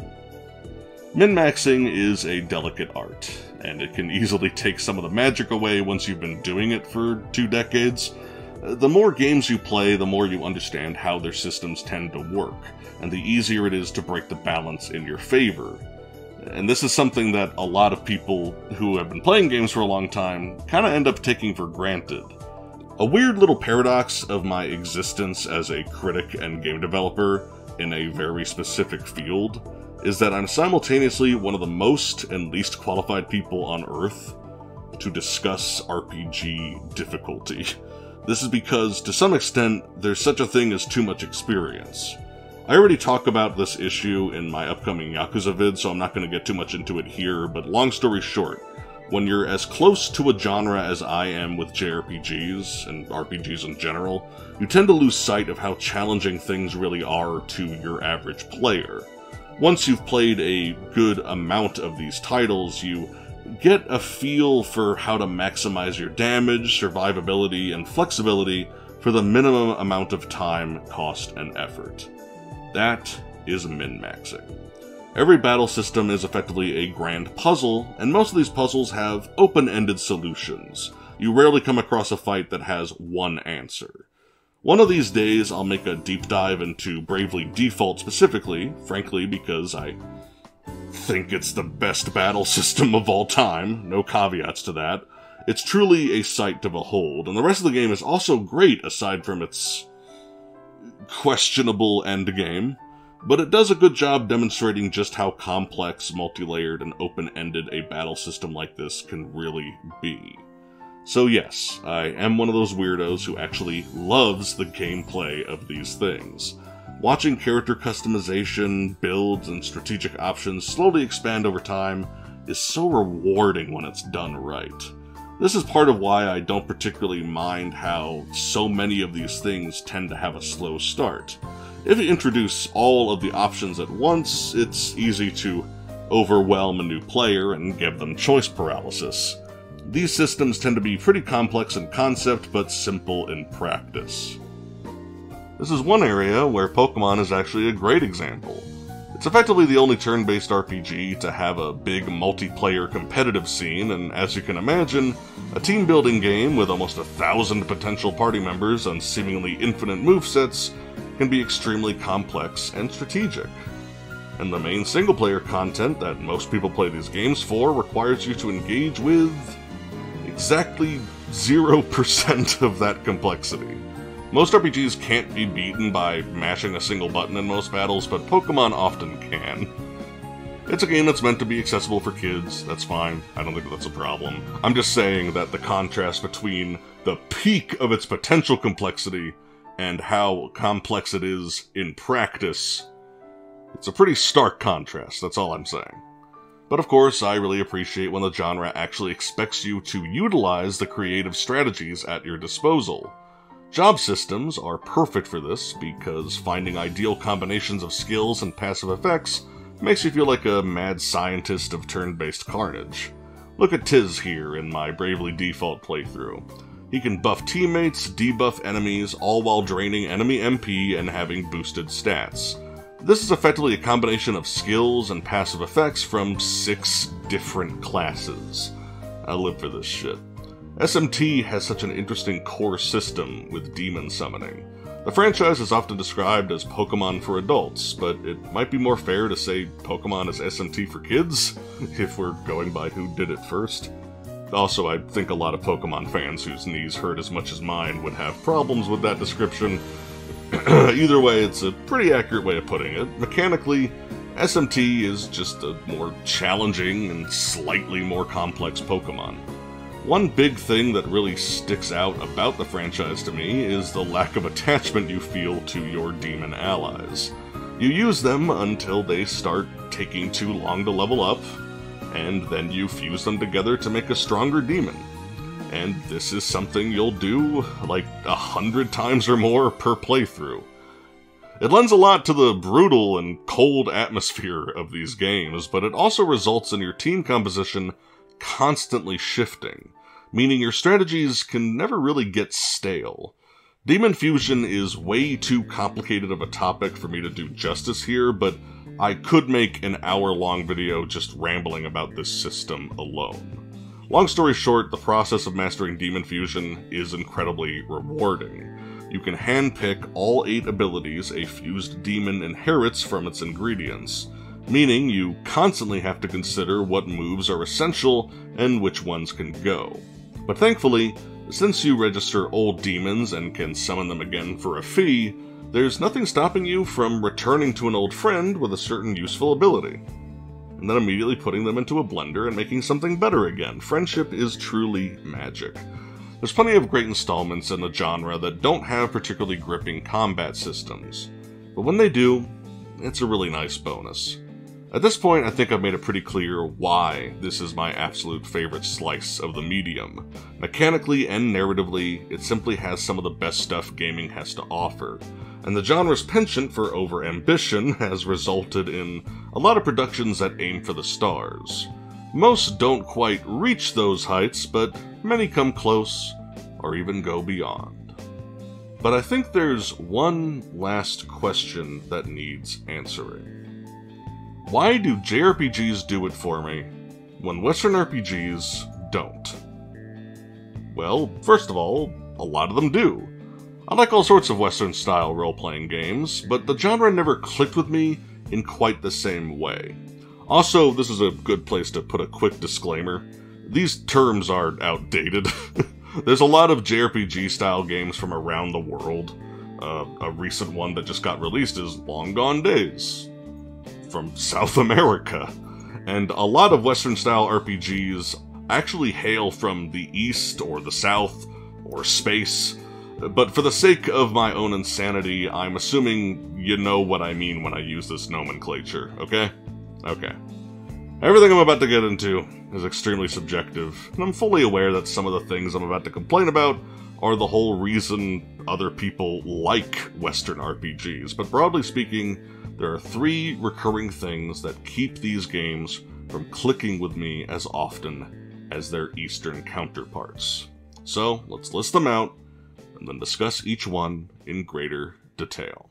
Min-maxing is a delicate art, and it can easily take some of the magic away once you've been doing it for two decades. The more games you play, the more you understand how their systems tend to work, and the easier it is to break the balance in your favor. And this is something that a lot of people who have been playing games for a long time kind of end up taking for granted. A weird little paradox of my existence as a critic and game developer in a very specific field is that I'm simultaneously one of the most and least qualified people on Earth to discuss R P G difficulty. This is because, to some extent, there's such a thing as too much experience. I already talk about this issue in my upcoming Yakuza vid, so I'm not going to get too much into it here, but long story short, when you're as close to a genre as I am with J R P Gs, and R P Gs in general, you tend to lose sight of how challenging things really are to your average player. Once you've played a good amount of these titles, you get a feel for how to maximize your damage, survivability, and flexibility for the minimum amount of time, cost, and effort. That is min-maxing. Every battle system is effectively a grand puzzle, and most of these puzzles have open-ended solutions. You rarely come across a fight that has one answer. One of these days, I'll make a deep dive into Bravely Default specifically, frankly because I think it's the best battle system of all time, no caveats to that. It's truly a sight to behold, and the rest of the game is also great aside from its questionable endgame, but it does a good job demonstrating just how complex, multi-layered, and open-ended a battle system like this can really be. So yes, I am one of those weirdos who actually loves the gameplay of these things. Watching character customization, builds, and strategic options slowly expand over time is so rewarding when it's done right. This is part of why I don't particularly mind how so many of these things tend to have a slow start. If you introduce all of the options at once, it's easy to overwhelm a new player and give them choice paralysis. These systems tend to be pretty complex in concept, but simple in practice. This is one area where Pokemon is actually a great example. It's effectively the only turn-based R P G to have a big multiplayer competitive scene, and as you can imagine, a team-building game with almost a thousand potential party members and seemingly infinite movesets can be extremely complex and strategic. And the main single-player content that most people play these games for requires you to engage with exactly zero percent of that complexity. Most R P Gs can't be beaten by mashing a single button in most battles, but Pokemon often can. It's a game that's meant to be accessible for kids, that's fine, I don't think that's a problem. I'm just saying that the contrast between the peak of its potential complexity and how complex it is in practice, it's a pretty stark contrast, that's all I'm saying. But of course, I really appreciate when the genre actually expects you to utilize the creative strategies at your disposal. Job systems are perfect for this, because finding ideal combinations of skills and passive effects makes you feel like a mad scientist of turn-based carnage. Look at Tiz here in my Bravely Default playthrough. He can buff teammates, debuff enemies, all while draining enemy M P and having boosted stats. This is effectively a combination of skills and passive effects from six different classes. I live for this shit. S M T has such an interesting core system with demon summoning. The franchise is often described as Pokemon for adults, but it might be more fair to say Pokemon is S M T for kids, if we're going by who did it first. Also, I think a lot of Pokemon fans whose knees hurt as much as mine would have problems with that description. Either way, it's a pretty accurate way of putting it. Mechanically, S M T is just a more challenging and slightly more complex Pokemon. One big thing that really sticks out about the franchise to me is the lack of attachment you feel to your demon allies. You use them until they start taking too long to level up, and then you fuse them together to make a stronger demon. And this is something you'll do like a hundred times or more per playthrough. It lends a lot to the brutal and cold atmosphere of these games, but it also results in your team composition constantly shifting, meaning your strategies can never really get stale. Demon fusion is way too complicated of a topic for me to do justice here, but I could make an hour-long video just rambling about this system alone. Long story short, the process of mastering demon fusion is incredibly rewarding. You can handpick all eight abilities a fused demon inherits from its ingredients, meaning you constantly have to consider what moves are essential and which ones can go. But thankfully, since you register old demons and can summon them again for a fee, there's nothing stopping you from returning to an old friend with a certain useful ability, and then immediately putting them into a blender and making something better again. Friendship is truly magic. There's plenty of great installments in the genre that don't have particularly gripping combat systems, but when they do, it's a really nice bonus. At this point, I think I've made it pretty clear why this is my absolute favorite slice of the medium. Mechanically and narratively, it simply has some of the best stuff gaming has to offer, and the genre's penchant for overambition has resulted in a lot of productions that aim for the stars. Most don't quite reach those heights, but many come close, or even go beyond. But I think there's one last question that needs answering. Why do J R P Gs do it for me, when Western R P Gs don't? Well, first of all, a lot of them do. I like all sorts of Western-style role-playing games, but the genre never clicked with me in quite the same way. Also, this is a good place to put a quick disclaimer. These terms are outdated. There's a lot of J R P G-style games from around the world. Uh, a recent one that just got released is Long Gone Days, from South America. And a lot of Western-style R P Gs actually hail from the East or the South or space. But for the sake of my own insanity, I'm assuming you know what I mean when I use this nomenclature, okay? Okay. Everything I'm about to get into is extremely subjective, and I'm fully aware that some of the things I'm about to complain about are the whole reason other people like Western R P Gs, but broadly speaking, there are three recurring things that keep these games from clicking with me as often as their Eastern counterparts. So, let's list them out, and then discuss each one in greater detail.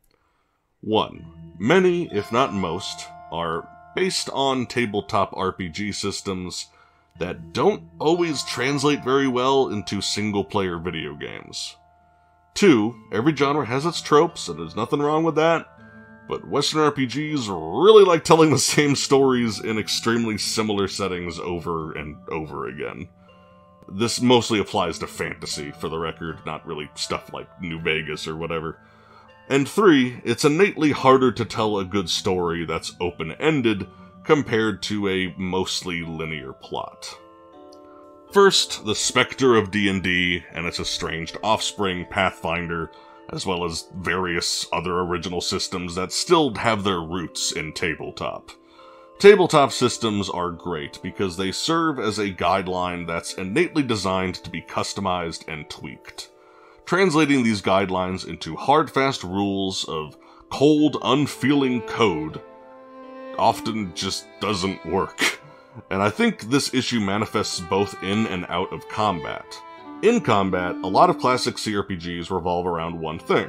one. Many, if not most, are based on tabletop R P G systems that don't always translate very well into single-player video games. two. Every genre has its tropes, and there's nothing wrong with that, but Western R P Gs really like telling the same stories in extremely similar settings over and over again. This mostly applies to fantasy, for the record, not really stuff like New Vegas or whatever. And three, it's innately harder to tell a good story that's open-ended compared to a mostly linear plot. First, the specter of D and D and its estranged offspring, Pathfinder, as well as various other original systems that still have their roots in tabletop. Tabletop systems are great because they serve as a guideline that's innately designed to be customized and tweaked. Translating these guidelines into hard-fast rules of cold, unfeeling code often just doesn't work. And I think this issue manifests both in and out of combat. In combat, a lot of classic C R P Gs revolve around one thing.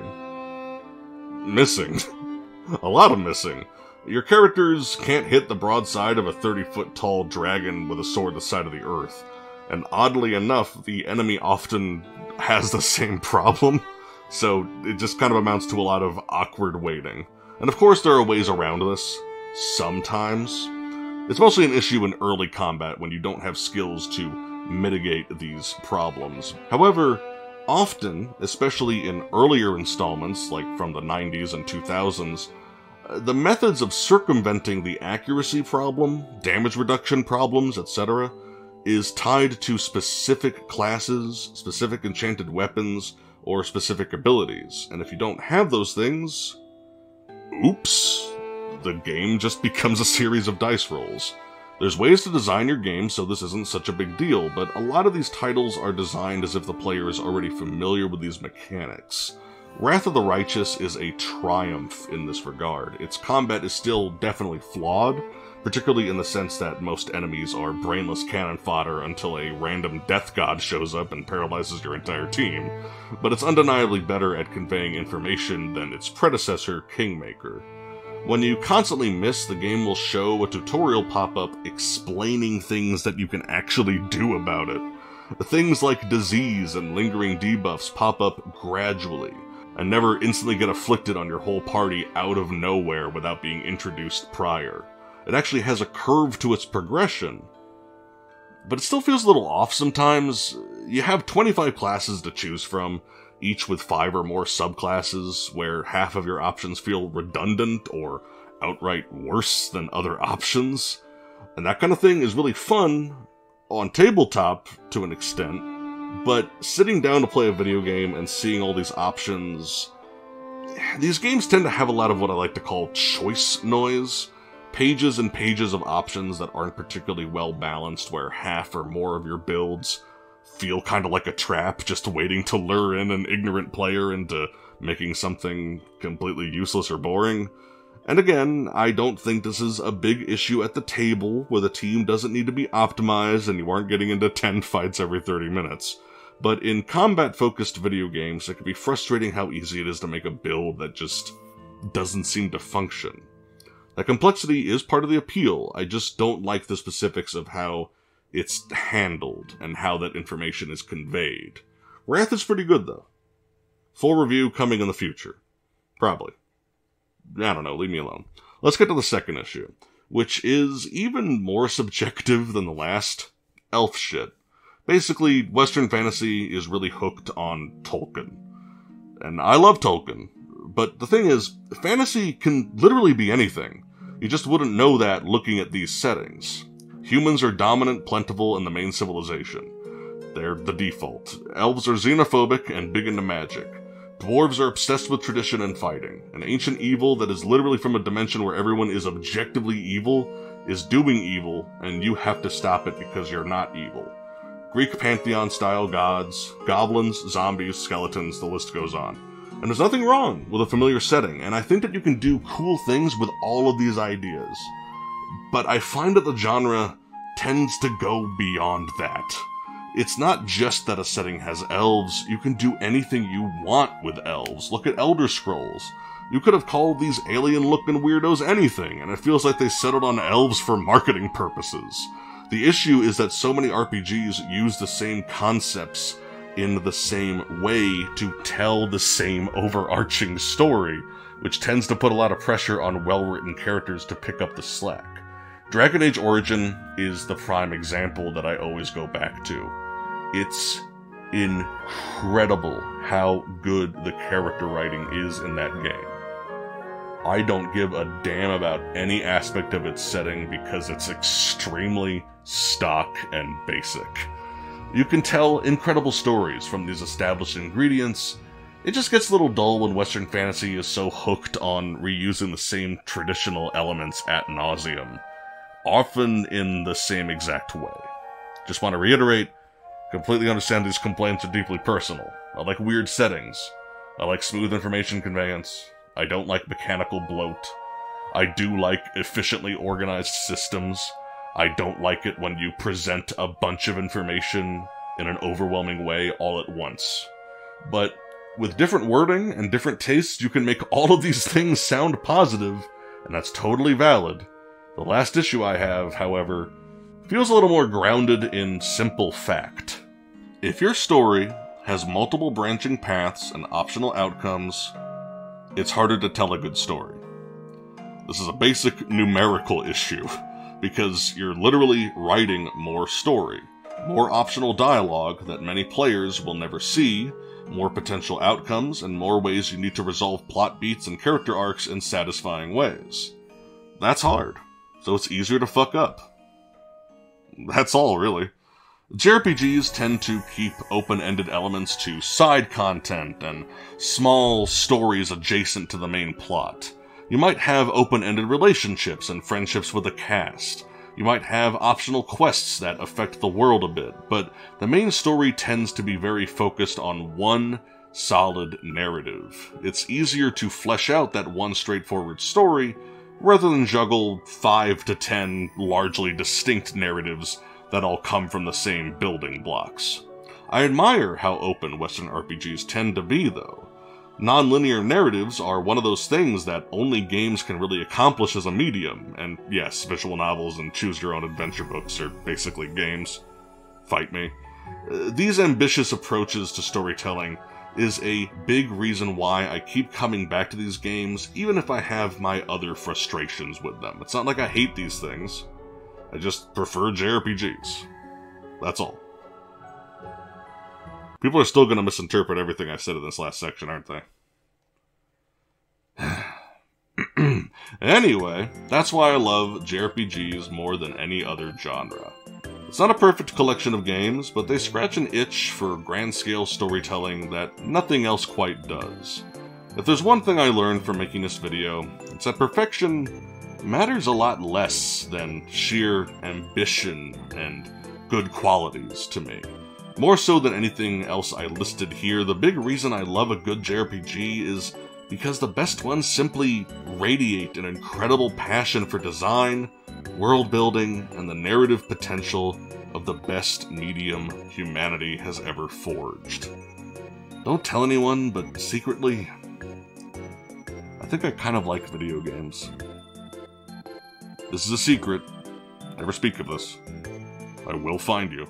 Missing. A lot of missing. Your characters can't hit the broadside of a thirty-foot tall dragon with a sword the size of the earth. And oddly enough, the enemy often has the same problem, so it just kind of amounts to a lot of awkward waiting. And of course there are ways around this. Sometimes. It's mostly an issue in early combat when you don't have skills to mitigate these problems. However, often, especially in earlier installments, like from the nineties and two thousands, the methods of circumventing the accuracy problem, damage reduction problems, et cetera, is tied to specific classes, specific enchanted weapons, or specific abilities. And if you don't have those things, oops, the game just becomes a series of dice rolls. There's ways to design your game so this isn't such a big deal, but a lot of these titles are designed as if the player is already familiar with these mechanics. Wrath of the Righteous is a triumph in this regard. Its combat is still definitely flawed, particularly in the sense that most enemies are brainless cannon fodder until a random death god shows up and paralyzes your entire team, but it's undeniably better at conveying information than its predecessor, Kingmaker. When you constantly miss, the game will show a tutorial pop-up explaining things that you can actually do about it. Things like disease and lingering debuffs pop up gradually, and never instantly get afflicted on your whole party out of nowhere without being introduced prior. It actually has a curve to its progression, but it still feels a little off sometimes. You have twenty-five classes to choose from, each with five or more subclasses, where half of your options feel redundant or outright worse than other options. And that kind of thing is really fun on tabletop to an extent, but sitting down to play a video game and seeing all these options, these games tend to have a lot of what I like to call choice noise. Pages and pages of options that aren't particularly well balanced, where half or more of your builds feel kind of like a trap, just waiting to lure in an ignorant player into making something completely useless or boring. And again, I don't think this is a big issue at the table, where the team doesn't need to be optimized and you aren't getting into ten fights every thirty minutes. But in combat-focused video games, it can be frustrating how easy it is to make a build that just doesn't seem to function. That complexity is part of the appeal, I just don't like the specifics of how it's handled, and how that information is conveyed. Wrath is pretty good, though. Full review coming in the future. Probably. I don't know, leave me alone. Let's get to the second issue, which is even more subjective than the last. Elf shit. Basically, Western fantasy is really hooked on Tolkien. And I love Tolkien, but the thing is, fantasy can literally be anything. You just wouldn't know that looking at these settings. Humans are dominant, plentiful, in the main civilization. They're the default. Elves are xenophobic and big into magic. Dwarves are obsessed with tradition and fighting. An ancient evil that is literally from a dimension where everyone is objectively evil is doing evil, and you have to stop it because you're not evil. Greek pantheon-style gods, goblins, zombies, skeletons, the list goes on. And there's nothing wrong with a familiar setting, and I think that you can do cool things with all of these ideas. But I find that the genre tends to go beyond that. It's not just that a setting has elves, you can do anything you want with elves. Look at Elder Scrolls. You could have called these alien-looking weirdos anything, and it feels like they settled on elves for marketing purposes. The issue is that so many R P Gs use the same concepts in the same way to tell the same overarching story, which tends to put a lot of pressure on well-written characters to pick up the slack. Dragon Age Origin is the prime example that I always go back to. It's incredible how good the character writing is in that game. I don't give a damn about any aspect of its setting because it's extremely stock and basic. You can tell incredible stories from these established ingredients. It just gets a little dull when Western fantasy is so hooked on reusing the same traditional elements ad nauseum, often in the same exact way. Just want to reiterate, completely understand these complaints are deeply personal. I like weird settings. I like smooth information conveyance. I don't like mechanical bloat. I do like efficiently organized systems. I don't like it when you present a bunch of information in an overwhelming way all at once. But with different wording and different tastes, you can make all of these things sound positive, and that's totally valid. The last issue I have, however, feels a little more grounded in simple fact. If your story has multiple branching paths and optional outcomes, it's harder to tell a good story. This is a basic numerical issue, because you're literally writing more story. more optional dialogue that many players will never see, more potential outcomes, and more ways you need to resolve plot beats and character arcs in satisfying ways. That's hard, so it's easier to fuck up. That's all, really. J R P Gs tend to keep open-ended elements to side content and small stories adjacent to the main plot. You might have open-ended relationships and friendships with the cast. You might have optional quests that affect the world a bit, but the main story tends to be very focused on one solid narrative. It's easier to flesh out that one straightforward story rather than juggle five to ten largely distinct narratives that all come from the same building blocks. I admire how open Western R P Gs tend to be, though. Non-linear narratives are one of those things that only games can really accomplish as a medium, and yes, visual novels and choose-your-own-adventure books are basically games. Fight me. Uh, these ambitious approaches to storytelling is a big reason why I keep coming back to these games, even if I have my other frustrations with them. It's not like I hate these things. I just prefer J R P Gs. That's all. People are still going to misinterpret everything I said in this last section, aren't they? Anyway, that's why I love J R P Gs more than any other genre. It's not a perfect collection of games, but they scratch an itch for grand-scale storytelling that nothing else quite does. If there's one thing I learned from making this video, it's that perfection matters a lot less than sheer ambition and good qualities to me. More so than anything else I listed here, the big reason I love a good J R P G is because the best ones simply radiate an incredible passion for design, world building, and the narrative potential of the best medium humanity has ever forged. Don't tell anyone, but secretly, I think I kind of like video games. This is a secret. Never speak of this. I will find you.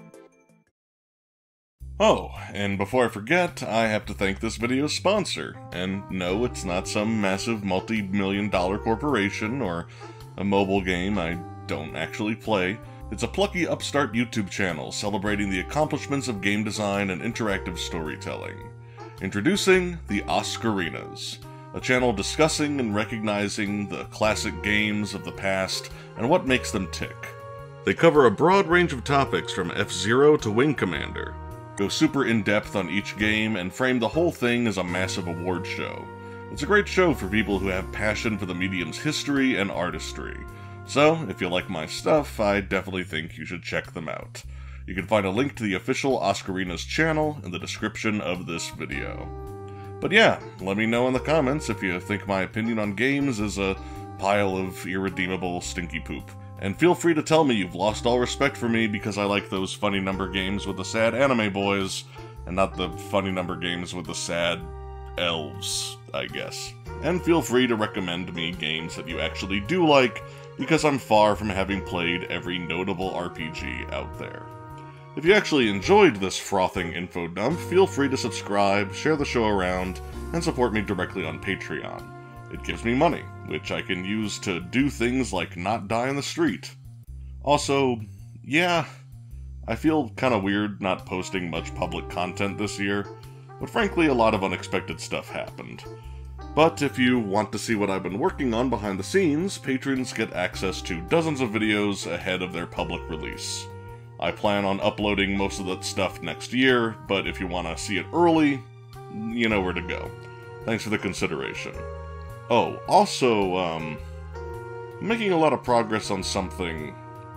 Oh, and before I forget, I have to thank this video's sponsor. And no, it's not some massive multi-million dollar corporation or a mobile game I don't actually play. It's a plucky upstart YouTube channel celebrating the accomplishments of game design and interactive storytelling. Introducing the Oscarinas, a channel discussing and recognizing the classic games of the past and what makes them tick. They cover a broad range of topics from F-Zero to Wing Commander, go super in-depth on each game, and frame the whole thing as a massive award show. It's a great show for people who have passion for the medium's history and artistry. So, if you like my stuff, I definitely think you should check them out. You can find a link to the official Oscarinas channel in the description of this video. But yeah, let me know in the comments if you think my opinion on games is a pile of irredeemable stinky poop. And feel free to tell me you've lost all respect for me because I like those funny number games with the sad anime boys, and not the funny number games with the sad elves, I guess. And feel free to recommend me games that you actually do like, because I'm far from having played every notable R P G out there. If you actually enjoyed this frothing info dump, feel free to subscribe, share the show around, and support me directly on Patreon. It gives me money, which I can use to do things like not die in the street. Also, yeah, I feel kinda weird not posting much public content this year, but frankly a lot of unexpected stuff happened. But if you want to see what I've been working on behind the scenes, patrons get access to dozens of videos ahead of their public release. I plan on uploading most of that stuff next year, but if you want to see it early, you know where to go. Thanks for the consideration. Oh, also, um, I'm making a lot of progress on something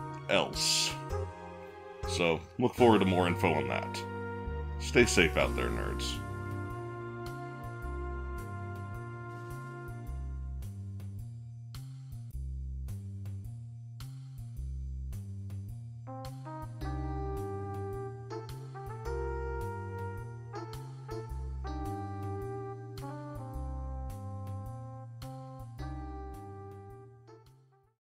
else. So, look forward to more info on that. Stay safe out there, nerds.